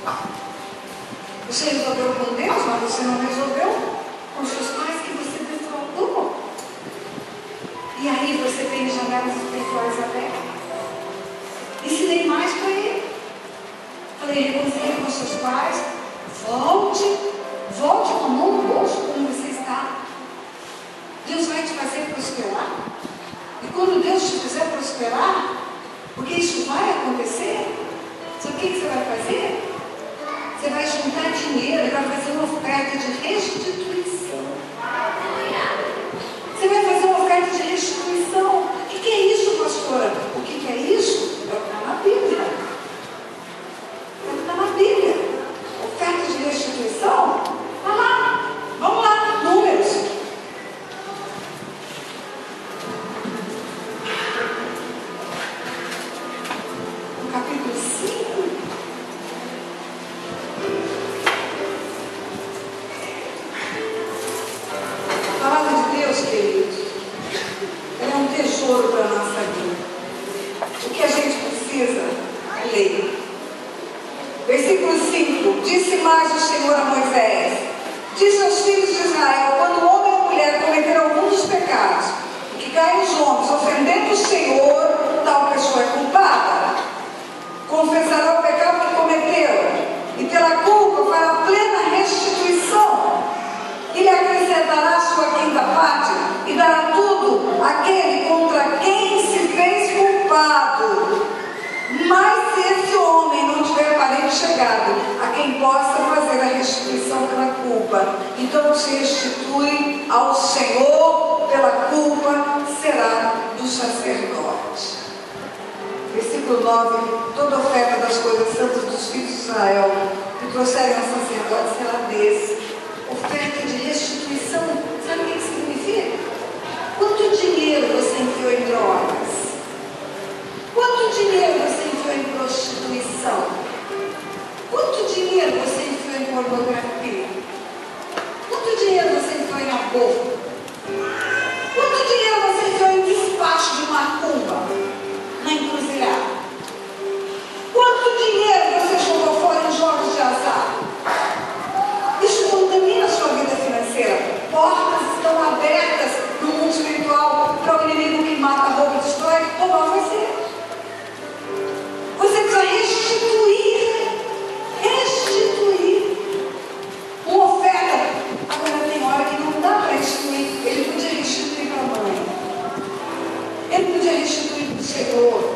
Você resolveu com Deus, mas você não resolveu com seus pais que você defraudou. E aí você tem janelas espirituais abertas. Ensinei mais para ele. Falei, reconcilia com seus pais, volte com a mão no bolso como você está. Deus vai te fazer prosperar. E quando Deus te fizer prosperar, porque isso vai acontecer, sabe o que você vai fazer? Você vai juntar dinheiro e vai fazer uma oferta de restituição. Você vai fazer uma oferta de restituição. O que é isso, pastora? O que é isso? É o que está na Bíblia. É o que está na Bíblia. Oferta de restituição? Está lá. Vamos lá, Números. No capítulo 5. A palavra de Deus, queridos, ela é um tesouro para a nossa vida. O que a gente precisa é ler. Versículo 5. Disse mais o Senhor a Moisés: disse aos filhos de Israel, quando o homem ou a mulher cometer algum dos pecados, que caem os homens, ofendendo o Senhor, tal pessoa é culpada. Confessará o pecado que cometeu, e pela culpa fará plena restituição. E lhe acrescentará a sua quinta parte, e dará tudo àquele contra quem se fez culpado. Mas se esse homem não tiver parente chegado, a quem possa fazer a restituição pela culpa, então se restitui ao Senhor pela culpa, será do sacerdote. Versículo 9. Toda oferta das coisas santas dos filhos de Israel que trouxerem ao sacerdote será desse. Oferta de restituição, sabe o que significa? Quanto dinheiro você enfiou em drogas? Quanto dinheiro você enfiou em prostituição? Quanto dinheiro você enfiou em pornografia? Quanto dinheiro você enfiou em aborto? Quanto dinheiro você enfiou em despacho de macumba na encruzilhada? Quanto dinheiro você jogou fora em jogos de azar? Isso contamina a sua vida financeira. Portas estão abertas no mundo espiritual para o inimigo que mata, rouba, destrói, roubar você. Você precisa restituir uma oferta. Agora tem hora que não dá para restituir. Ele podia restituir para a mãe, ele podia restituir para o Senhor,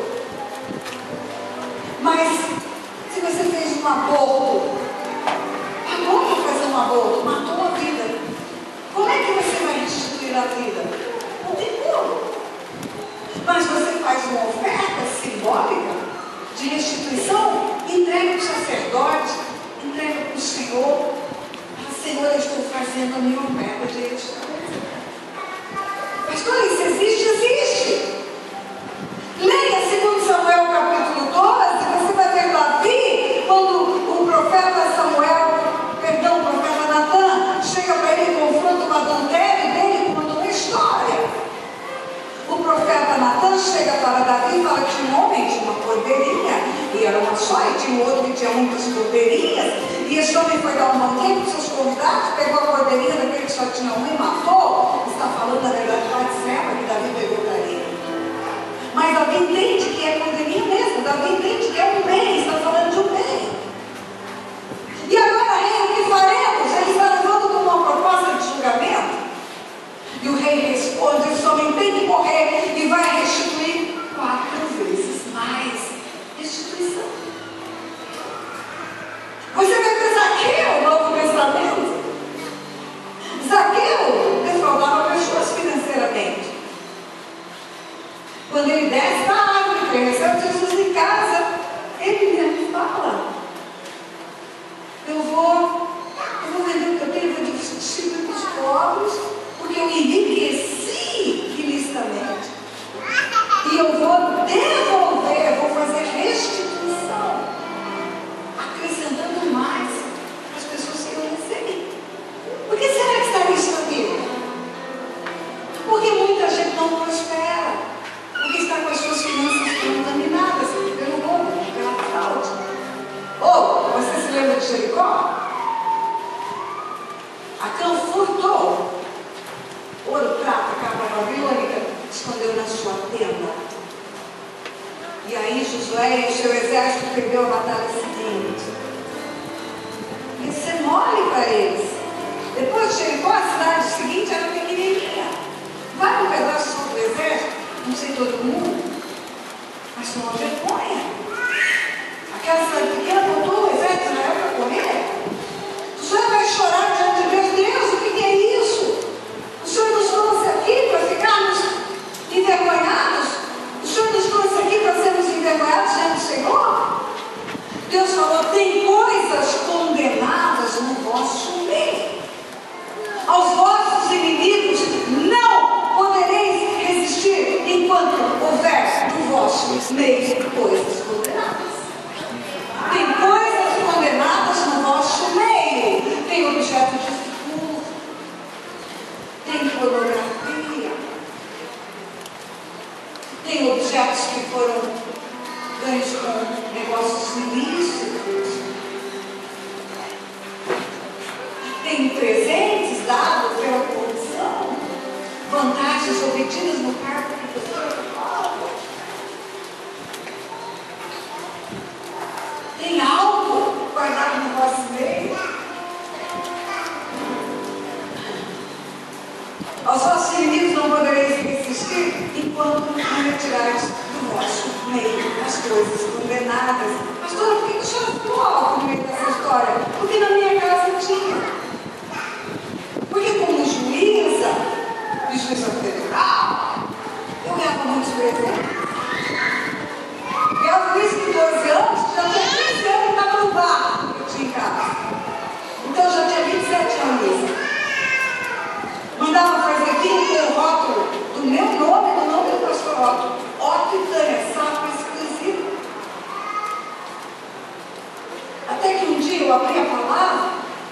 mas se você fez um aborto, pagou para fazer um aborto, matou a vida, como é que você vai restituir a vida? Não tem como. Mas você faz uma oferta simbólica de restituição, entrega para o sacerdote, entrega para o Senhor. Senhor, eu estou fazendo a minha oferta de restituição. Pastor, isso existe? Existe. Leia 2 Samuel capítulo 12, você vai ver Davi, quando o profeta Natan chega para ele e confronta o adultério dele, conta uma história. O profeta Natan chega para Davi e fala que tinha um homem, tinha uma cordeirinha, e era uma só, e tinha um outro que tinha muitas cordeirinhas, e esse homem foi dar um banquete para os seus convidados, pegou a cordeirinha daquele que só tinha uma e matou. Está falando, na verdade, de Batseba, que Davi pegou para ele. Mas Davi entende que é cordeirinha mesmo, Davi entende que é um bem, está falando de um bem. E agora, rei, o que faremos? Ele está levando com uma proposta de julgamento. E o rei responde: esse homem tem que morrer e vai restituir 4 vezes mais. Restituição. Você vai ver Zaqueu, o Novo Testamento. Zaqueu defraudava pessoas financeiramente. Quando ele desce da árvore, que ele recebe Jesus em casa, ele mesmo fala: eu vou vender o que eu tenho, vou distribuir para os pobres, porque eu enriqueci ilicitamente. E eu vou devolver, vou fazer restituição, acrescentando mais as pessoas que eu recebi. Por que será que está isso na Bíblia? Porque muita gente não prospera, porque está com as suas finanças contaminadas pelo roubo, pela fraude. Ou, você se lembra de Jericó? Acã furtou ouro, prata, capa babilônica, escondeu na sua tenda. E aí Josué e seu exército perdeu a batalha seguinte. mole para eles. Depois de Jericó, a cidade seguinte era pequenininha. Vai um pedaço só do exército, não sei todo mundo, mas foi uma vergonha. Aquela cidade pequena botou o exército na época para correr. O Senhor vai chorar diante de Deus. Deus, o que é isso? O Senhor nos trouxe aqui para ficarmos envergonhados? O Senhor nos trouxe aqui para sermos envergonhados diante do Senhor? Deus falou, tem coisas condenadas no vosso meio. Aos vossos inimigos não podereis resistir enquanto houver no vosso meio coisas condenadas. Tem coisas condenadas no vosso meio. Tem objeto de furto, tem pornografia, tem objetos que foram ganhos com negócios ilícitos, tem presentes dados pela corrupção, vantagens obtidas no cargo que você ocupava. Tem algo guardado no vosso meio. Aos vossos inimigos não podereis resistir enquanto não retirares do vosso meio as coisas condenadas. Pastora, por que o senhor coloca no meio dessa história? Porque na minha casa tinha. Porque como juíza, de juíza federal, eu ganhava muitos presentes. Eu fiz com 12 anos, já tinha 15 anos que estava no bar que eu tinha em casa. Então eu já tinha 27 anos. Mandava fazer vinho com o rótulo do meu nome e do nome do pastor Otto. Otto e Tânia, sapo exclusivo. Até que um dia eu abri a palavra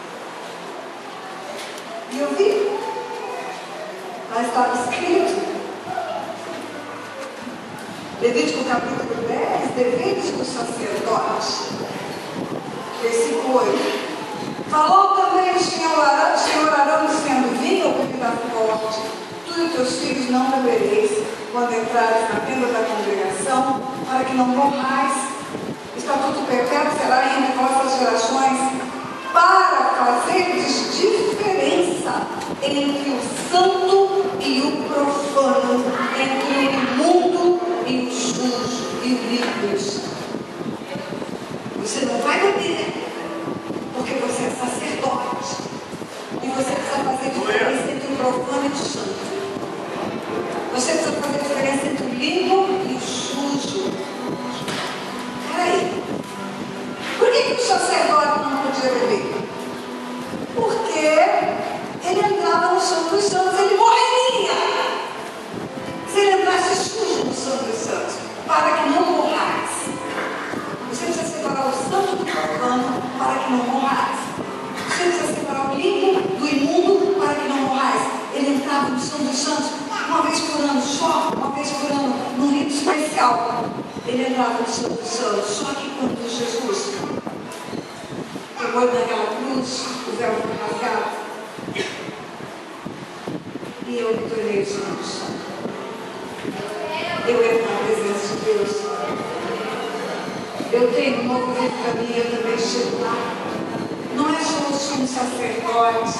e eu vi. Lá estava escrito. Levítico capítulo 10, deveres do sacerdote. Versículo 8. Falou também o Senhor Arão, dizendo, vinho ou bebida forte, tu e teus filhos não bebereis quando entrares na tenda da congregação, para que não morrais. Estatuto perpétuo será entre vossas gerações, para fazerdes diferença entre o santo e o profano, entre o imundo e o sujo e o líquido. Você não vai beber, porque você é sacerdote. E você precisa fazer diferença entre o profano e o santo. Você precisa fazer diferença entre o limpo e o sujo. Peraí. Por que o sacerdote não podia beber? Porque ele entrava no Santo dos Santos, ele morreria. Se ele entrasse sujo no Santo dos Santos, para que não morrais. Você precisa separar o santo do profano para que não morrais. Você precisa separar o limpo do imundo para que não morrais. Ele entrava no Santo dos Santos uma vez por ano só, uma vez por ano, num rito especial. Ele entrava no Santo dos Santos. Só que quando Jesus pegou naquela cruz, o véu foi rasgado, e eu me tornei o Santo dos Santos. Eu entro na presença de Deus. Eu tenho um novo rito para mim, eu também chego lá. Não é só o sumo sacerdote.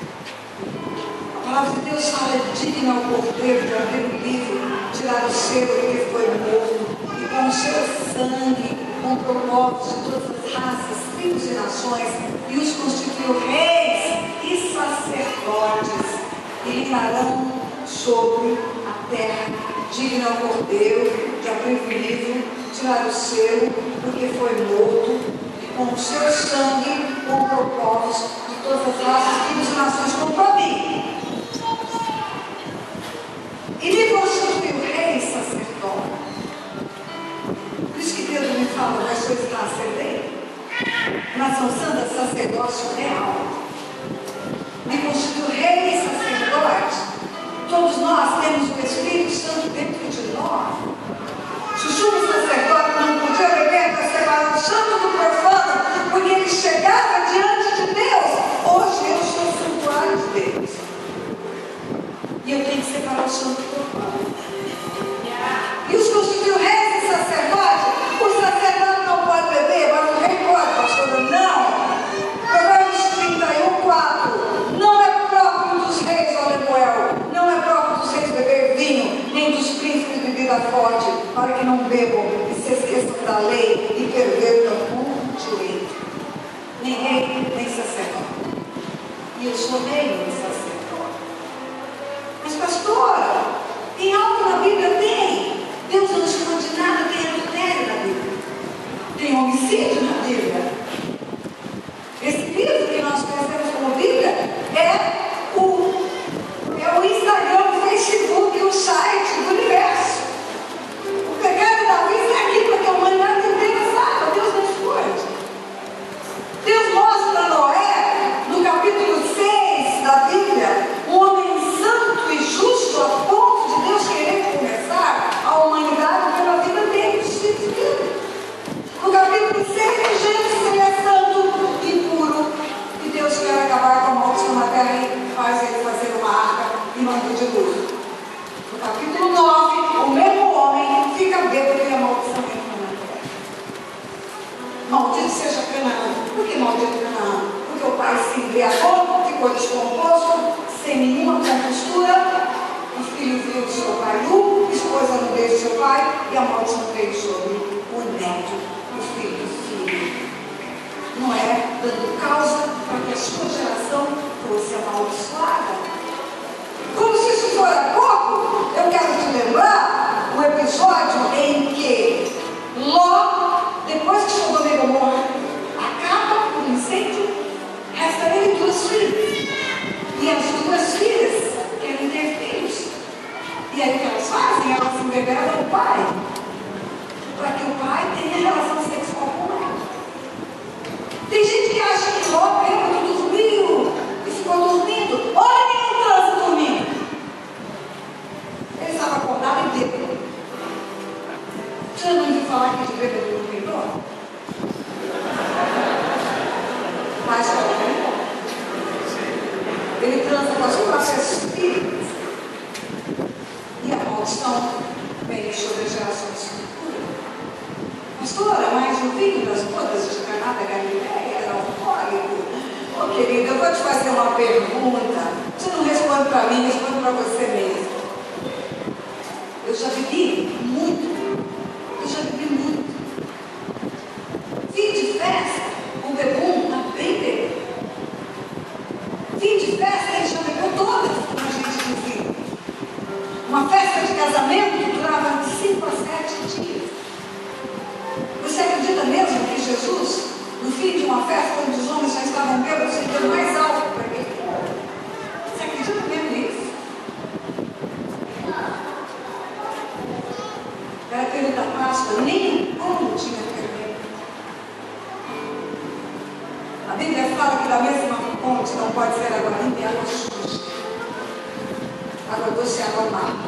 A palavra de Deus fala, digno ao cordeiro de abrir o livro, tirar o selo que foi morto, e com o seu sangue comprou povos de todas as raças, tribos e nações, e os constituiu reis e sacerdotes, e reinarão sobre a terra. Digno ao cordeiro de abrir o livro, tirar o selo, porque foi morto, e com o seu sangue comprou povos de todas as raças, tribos e nações, comprou a mim. E me constituiu rei e sacerdote. Por isso que Pedro me fala das coisas que ascendem. Nação santa, sacerdócio real. Me constituiu rei e sacerdote. Todos nós temos o Espírito Santo dentro de nós. Se o sumo sacerdote não podia beber para separar o santo do profano, porque ele chegava diante de Deus. Hoje eu sou o santuário de Deus. E eu tenho que separar o santo do profano. E os constituiu reis e sacerdotes. O sacerdote não pode beber, mas o rei pode, pastora. Não. Provérbios 30. da lei e pervertam o direito. Nem rei, nem sacerdote. E eu sou rei, nem sacerdote. Mas, pastora, tem algo na Bíblia? Tem. Deus não esconde nada, tem adultério na Bíblia. Tem homicídio na Bíblia. Esse livro que nós conhecemos como Bíblia é o Instagram, o Facebook, o site do universo. O pecado da vida está aqui porque a humanidade inteira sabe, Deus não esconde. Deus mostra a Noé, no capítulo 6 da Bíblia, um homem santo e justo a ponto de Deus querer começar a humanidade pela vida dele, dos filhos dele. No capítulo 6 de Gênesis, ele é santo e puro, e Deus quer acabar com a maldição na terra e faz ele fazer uma arca e manda de luz. No capítulo 9, o mesmo homem fica bêbado e a maldição entra na terra. Maldito seja Canaã. Por que maldito Canaã? Porque o pai se embriagou, ficou descomposto, sem nenhuma compostura. O filho viu seu pai nu, expôs a nudez de seu pai, e a maldição veio sobre o neto, o filho do filho. Não é dando causa para que a sua geração fosse amaldiçoada. Como se isso fora pouco, eu quero te lembrar um episódio em que Ló, depois que Sodoma e Gomorra acaba por um incêndio, resta ele 2 filhas. E as 2 filhas querem ter filhos. E aí o que elas fazem? Elas se embebelam ao pai, para que o pai tenha relação sexual com ela. Tem gente que acha que Ló bêbado dormiu e ficou dormindo. Olha quem transa dormindo. Ele estava acordado e bêbado. Você não ouviu falar aqui de bêbado dormidor? Mas ele transa com as próprias filhas. E a maldição vem sobre as gerações futuras. Pastora, mas o filho das bodas de Caná da Galileia era alcoólico. Ô querida, eu vou te fazer uma pergunta. Você não responde para mim, responde para você mesmo. Eu já bebi muito. Fim de festa, o bebum está bem bebê. Fim de festa, ele já bebeu todas, como a gente dizia. Uma festa de casamento durava de 5 a 7 dias. Você acredita mesmo que Jesus, no fim de uma festa, quando os homens já estavam bêbados, ele deu mais alto para aquele povo? Você acredita mesmo nisso? Era período da Páscoa, nem como tinha perdido. A Bíblia fala que da mesma fonte não pode ser água limpa e água suja. Água doce e água amarga.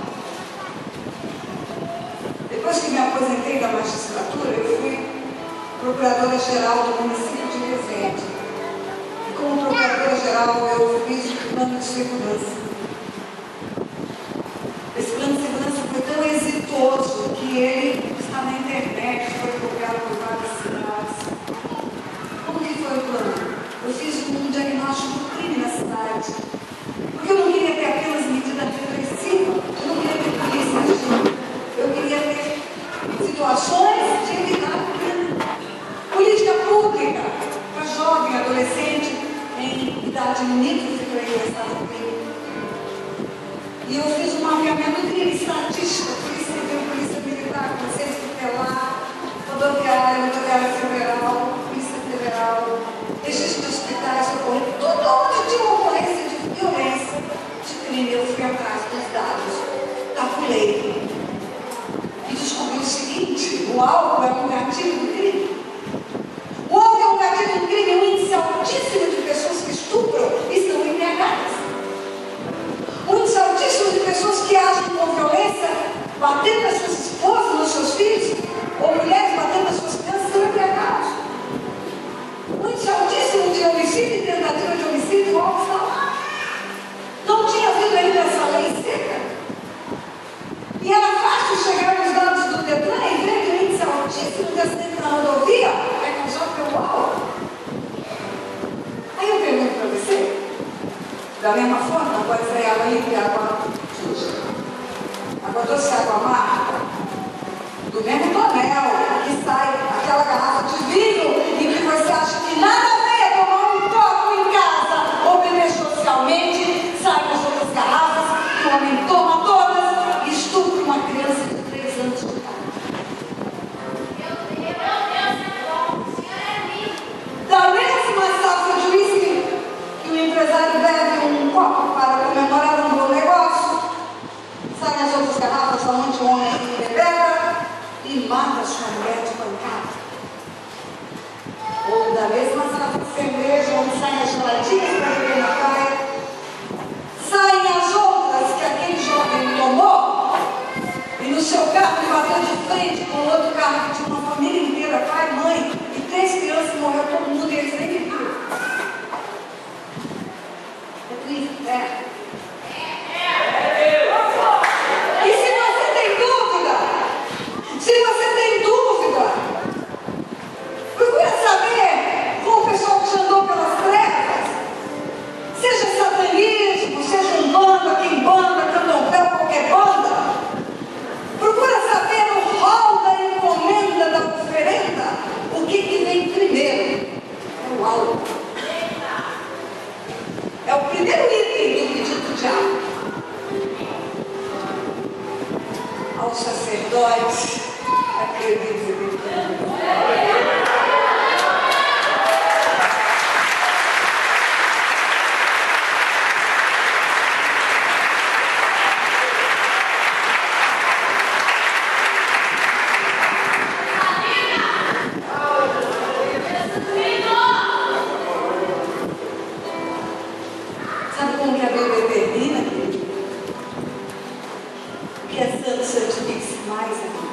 Depois que me aposentei da magistratura, eu fui procuradora-geral do município de Resende. E como procuradora-geral, eu fiz o plano de segurança. Esse plano de segurança foi tão exitoso que ele está na internet, foi divulgado por várias cidades. Como que foi o plano? Eu fiz um diagnóstico do crime na cidade. Porque eu não queria ter apenas medida repressiva, eu não queria ter polícia agindo. Eu queria ter situações de evitar o crime. Política pública para jovem, adolescente, em idade limítrofe para ingressar no crime. E eu fiz um mapeamento do crime, estatística, polícia civil, polícia militar, polícia tutelar, rodoviária federal, polícia federal, registro de hospitais, socorro, tudo onde tinha uma ocorrência de violência, de crime, eu fui atrás dos dados, calculei. E descobri o seguinte: o álcool é um gatilho do crime. O álcool é um gatilho do crime, um índice altíssimo de pessoas que estupram e estão embriagadas. Um índice altíssimo de pessoas que agem com violência, batendo nas suas esposas, nos seus filhos, ou mulheres batendo nas suas crianças, estão embriagados. Um índice altíssimo de homicídio e tentativa de homicídio, o álcool está lá. Não tinha havido ainda essa lei seca. E era fácil chegar nos dados do Detran e ver que o índice altíssimo de acidente na rodovia é causado pelo álcool. Aí eu pergunto para você, da mesma forma, não pode ser água limpa e água suja. Água doce e água amarga, do mesmo tonel que sai Fortaleza, mas ela foi ser igreja onde saem as geladinhas para beber na praia. Saem as outras que aquele jovem tomou, e no seu carro ele bateu de frente com outro carro que tinha uma família inteira, pai, mãe, e 3 crianças, morreu todo mundo e eles nem viram. É triste, né? E se você tem dúvida, procura saber com o pessoal que já andou pelas trevas, seja satanismo, seja umbanda, quimbanda, candomblé, qualquer banda. Procura saber o rol da encomenda, da oferenda, o que vem primeiro. É o alvo. É o primeiro item do pedido do diabo. Aos sacerdotes, acreditem. Sabe como que a Bíblia termina, querido? Que é santo, santifique-se mais aqui.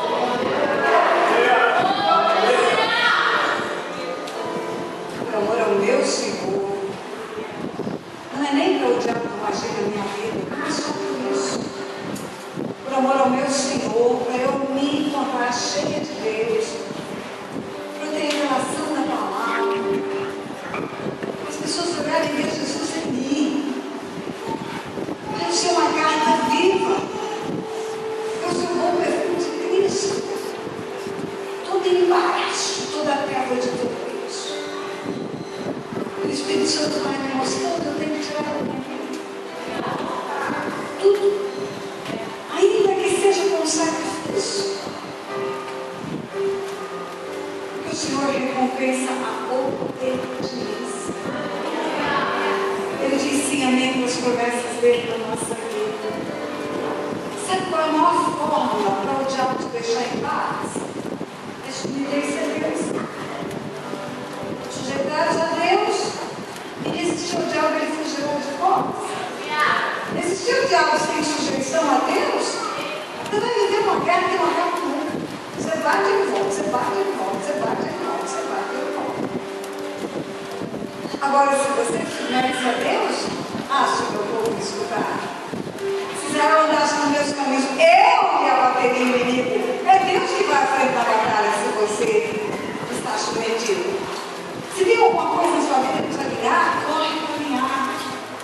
Por amor ao meu Senhor. Não é nem para o diabo não agir na minha vida, não é só por isso. Por amor ao meu Senhor, para eu me encontrar cheia de Deus, para eu ter relação na palavra, para as pessoas olharem e ver Jesus em mim, para eu ser uma carta viva, para eu ser um bom perfume de Cristo, todo embaraço, toda a treva de tudo isso. O Espírito Santo vai me mostrando, eu tenho que tirar da minha vida. Tudo. Ainda que seja com sacrifício. Porque o Senhor recompensa a obediência. Ele diz sim, amém, com as promessas dele na nossa vida. Sabe qual é a maior fórmula para o diabo te deixar em paz? É submeter-se a Deus. Sujeitados a Deus e resistir ao diabo, ele fugirá de vós. Resistir ao diabo sem sujeição a Deus, você vai viver uma guerra que não acaba nunca. Você bate e volta, você bate e volta, você bate e volta, você bate e volta. Agora, se você submete a Deus, acha que eu vou me escutar. Se Israel andasse nos meus caminhos, eu ia bater em inimigo. É Deus que vai à frente da batalha se você está submetido. Se tem alguma coisa na sua vida que precisa guiar, corre para caminhar.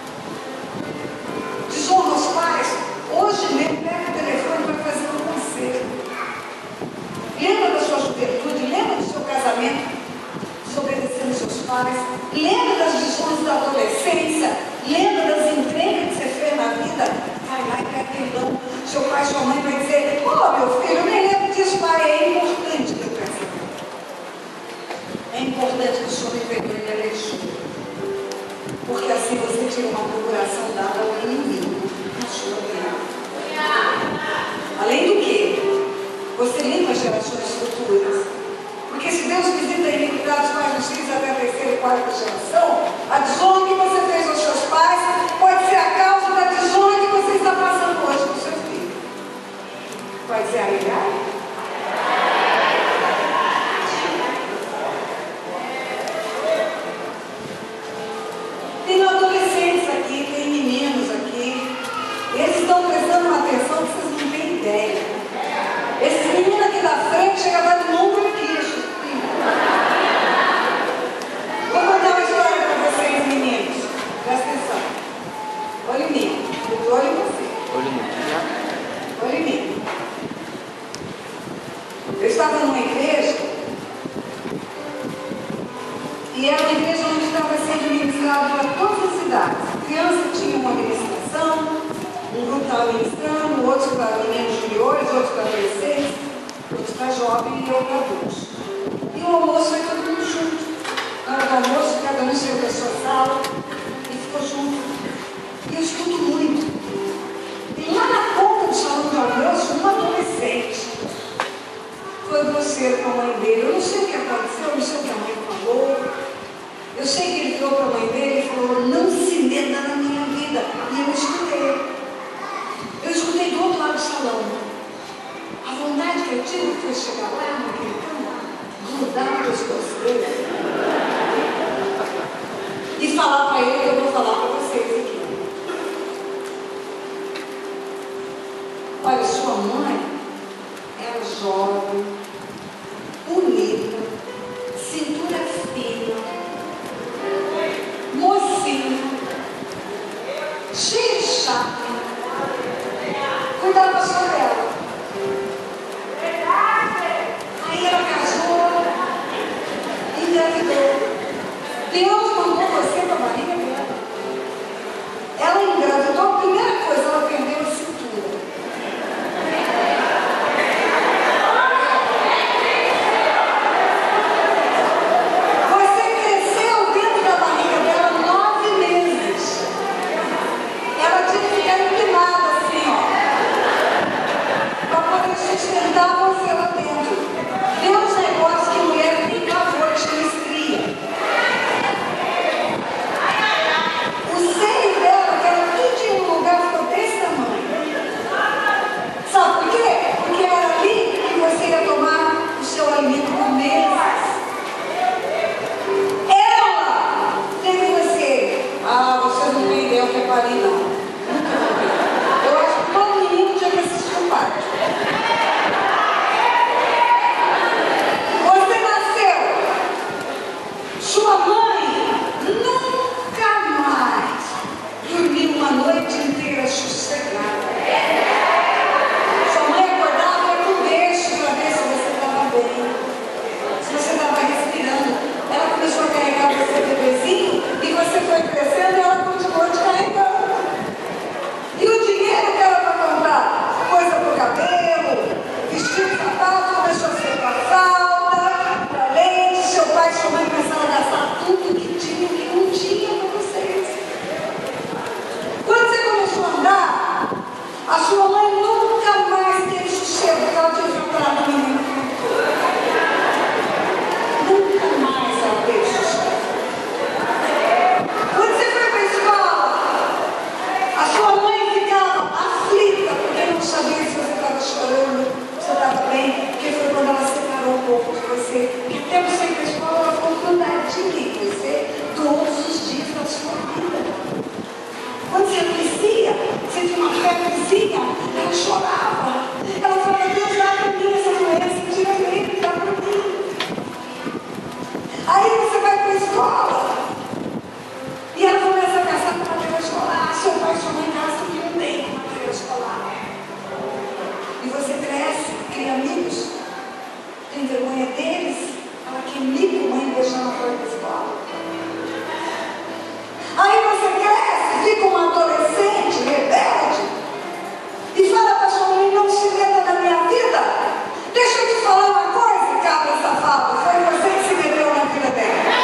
Desonra os pais. Hoje mesmo, pega o telefone para fazer um conselho. Lembra da sua juventude, lembra do seu casamento, desobedecendo seus pais, lembra das visões da adolescência, lembra das encrencas que você fez na vida. Vai lá e pede perdão. Seu pai e sua mãe vai dizer: oh, meu filho, eu nem lembro disso, pai. É importante que eu peça. É importante que o Senhor me perdoe e aleje. Porque assim você tira uma procuração dada ao inimigo na sua vida. Além do que, você limpa as gerações futuras. Porque se Deus visita a iniquidade dos pais dos filhos até a 3ª e 4ª geração, a desonra que você fez aos seus pais pode ser a causa da desonra que você está passando hoje com o seu filho. Pode ser a idade? Tem adolescentes aqui, tem meninos aqui. Eles estão prestando uma atenção que vocês não têm ideia. Esses meninos aqui da frente chegam a dar de mundo aqui. Vou contar uma história para vocês, meninos. Presta atenção. Olha em mim. Olha em você. Olha em mim. Eu estava numa igreja e era uma igreja onde estava sendo ministrado para todas as idades. A criança tinha uma ministração, um grupo estava ministrando, outros para meninos juniores, outros para adolescentes, outros para jovens e eu para adultos. E o almoço foi todo mundo junto. Na hora do almoço, cada um saiu da sua sala e ficou junto. E eu escuto muito. E lá na ponta do salão de almoço, um adolescente foi grosseiro com a mãe dele. Eu não sei o que aconteceu, eu não sei o que a mãe falou. engravidou. Deus mandou você para a barriga dela. Ela engravidou, a primeira coisa, ela perdeu a cintura. Você cresceu dentro da barriga dela 9 meses. Ela tinha que ficar empinada assim, ó, para poder sustentar você lá dentro. Tem uns negócios que mulher tem pavor, tinha estria. O seio dela, que era tudo em um lugar, ficou desse tamanho. Sabe por quê? Porque era ali que você ia tomar o seu alimento por meses. Ela teve você. Ah, você não entendeu o que é parir, não. Eu acho que todo menino tinha que assistir o parto. Você nasceu. Sua mãe nunca mais dormiu uma noite inteira sossegada. Sua mãe acordava e ia com um beijo para ver se você estava bem, se você estava respirando. Ela começou a carregar você bebezinho e você foi crescendo e ela continuou te carregando. E o dinheiro que ela vai comprar? Coisa para o cabelo, vestido, sapato, começou a ser para fralda, para leite. Seu pai e sua mãe começaram a gastar tudo que tinha e que não tinha para vocês. Quando você começou a andar, a sua mãe nunca mais teve sossego, porque ela tinha comprado o menino. Nunca mais ela teve sossego. Quando você foi para a escola, a sua mãe ficava aflita, porque não sabia se você estava chorando, se você estava bem, porque foi quando ela separou um pouco de você. Porque até você ir para a escola, ela ficou grudadinha em você todos os dias da sua vida. Quando você crescia, você tinha uma febrezinha, ela chorava. Ela falava, Deus, dá para mim essa doença, tira ele, dá para mim. Aí você vai para a escola e ela começa a gastar com material escolar. Seu pai e sua mãe gastam que não tem com material escolar. E você cresce, cria amigos, tem vergonha deles, fala que amigo mãe deixar na porta da escola. Aí você cresce, fica um adolescente rebelde e fala para sua mãe, não se meta na minha vida. Deixa eu te falar uma coisa, cabra safado, foi você que se meteu na vida dela.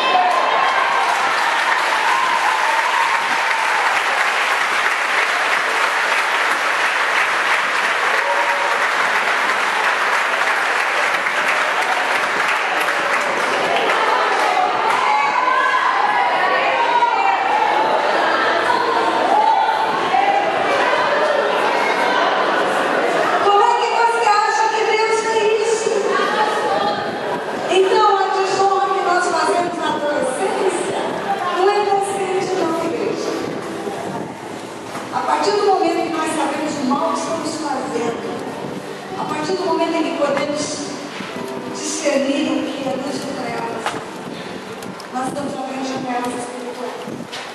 Como é que você acha que Deus fez isso? Então, a desonra que nós fazemos na adolescência não é inocente, não, igreja. A partir do momento que nós sabemos o mal que estamos fazendo, a partir do momento em que podemos discernir o que é luz e trevas, nós estamos abrindo janelas espirituais.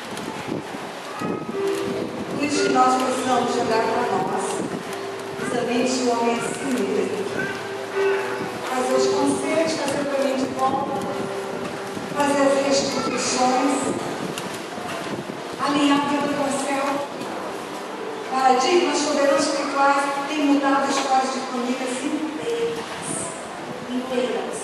Por isso que nós precisamos olhar para nós. Examine-se o homem a si mesmo. Fazer os conselhos, fazer o caminho de volta, fazer as restituições, alinhar a vida com o céu. Paradigmas soberanos espirituais têm mudado histórias de famílias inteiras.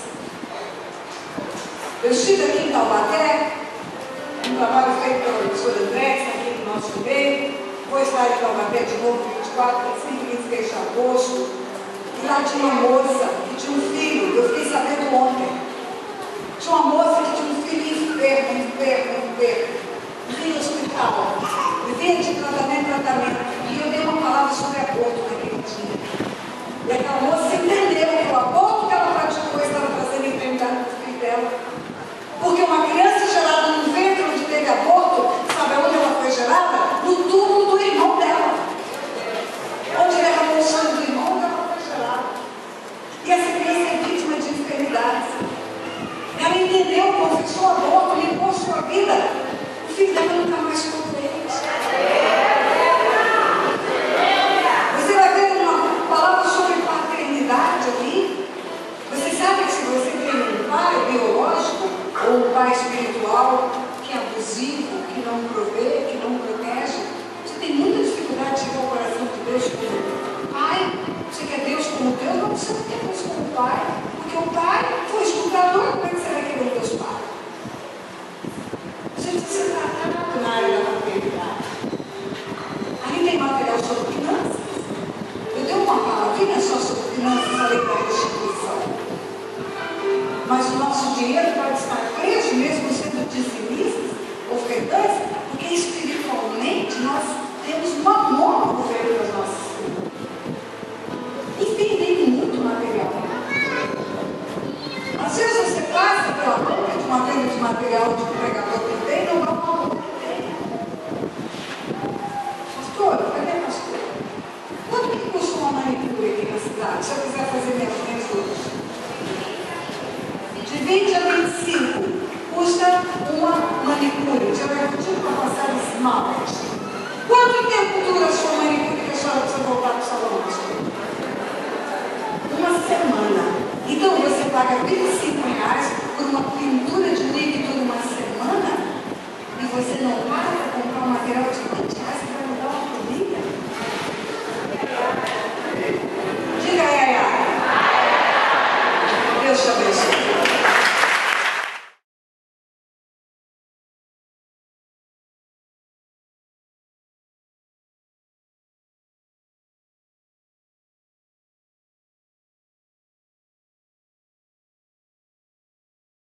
Eu estive aqui em Taubaté, um trabalho feito pela professora André, aqui no nosso meio. Vou estar em Taubaté de novo, 24, 25, 26 de agosto. E lá tinha uma moça que tinha um filho, eu fiquei sabendo ontem. Tinha uma moça que tinha um filho enfermo. Vivia no hospital, vivia de tratamento. E eu dei uma palavra sobre aborto naquele dia. E aquela moça entendeu que o aborto que ela praticou estava trazendo enfermidade para o filho dela. Porque uma criança gerada no ventre onde teve aborto, sabe onde ela foi gerada? No túmulo do irmão dela. Onde derramou o sangue do irmão, ela foi gerada. E essa criança é vítima de enfermidades. Ela entendeu, confessou o aborto, limpou sua vida. O filho dela nunca mais ficou doente. Você vai ver uma palavra sobre paternidade ali. Você sabe que se você tem um pai biológico ou um pai espiritual que é abusivo, que não provê, que não protege. Você tem muita dificuldade de chegar ao coração de Deus como pai. Você quer Deus como Deus? Não, você não quer Deus como pai. Porque o pai foi estuprador. Como é que você vai querer um Deus pai? Você precisa ser tratado na área da maternidade. Aí tem material sobre finanças. Eu dei uma palavrinha só sobre finanças, falei da restituição. Mas o nosso dinheiro pode estar preso, mesmo sendo dizimistas, ofertantes, porque espiritualmente nós temos mamão no governo das nossas vidas. E tem muito material. Às vezes você passa pela banca de uma venda de material de um pregador que tem, não dá uma roupa que tem. Pastor, cadê a pastora? Quanto que custa uma manicure aqui na cidade? Se eu quiser fazer minhas unhas hoje? De 20 a 25 custa uma manicure. Já vai curtir para passar esse mal.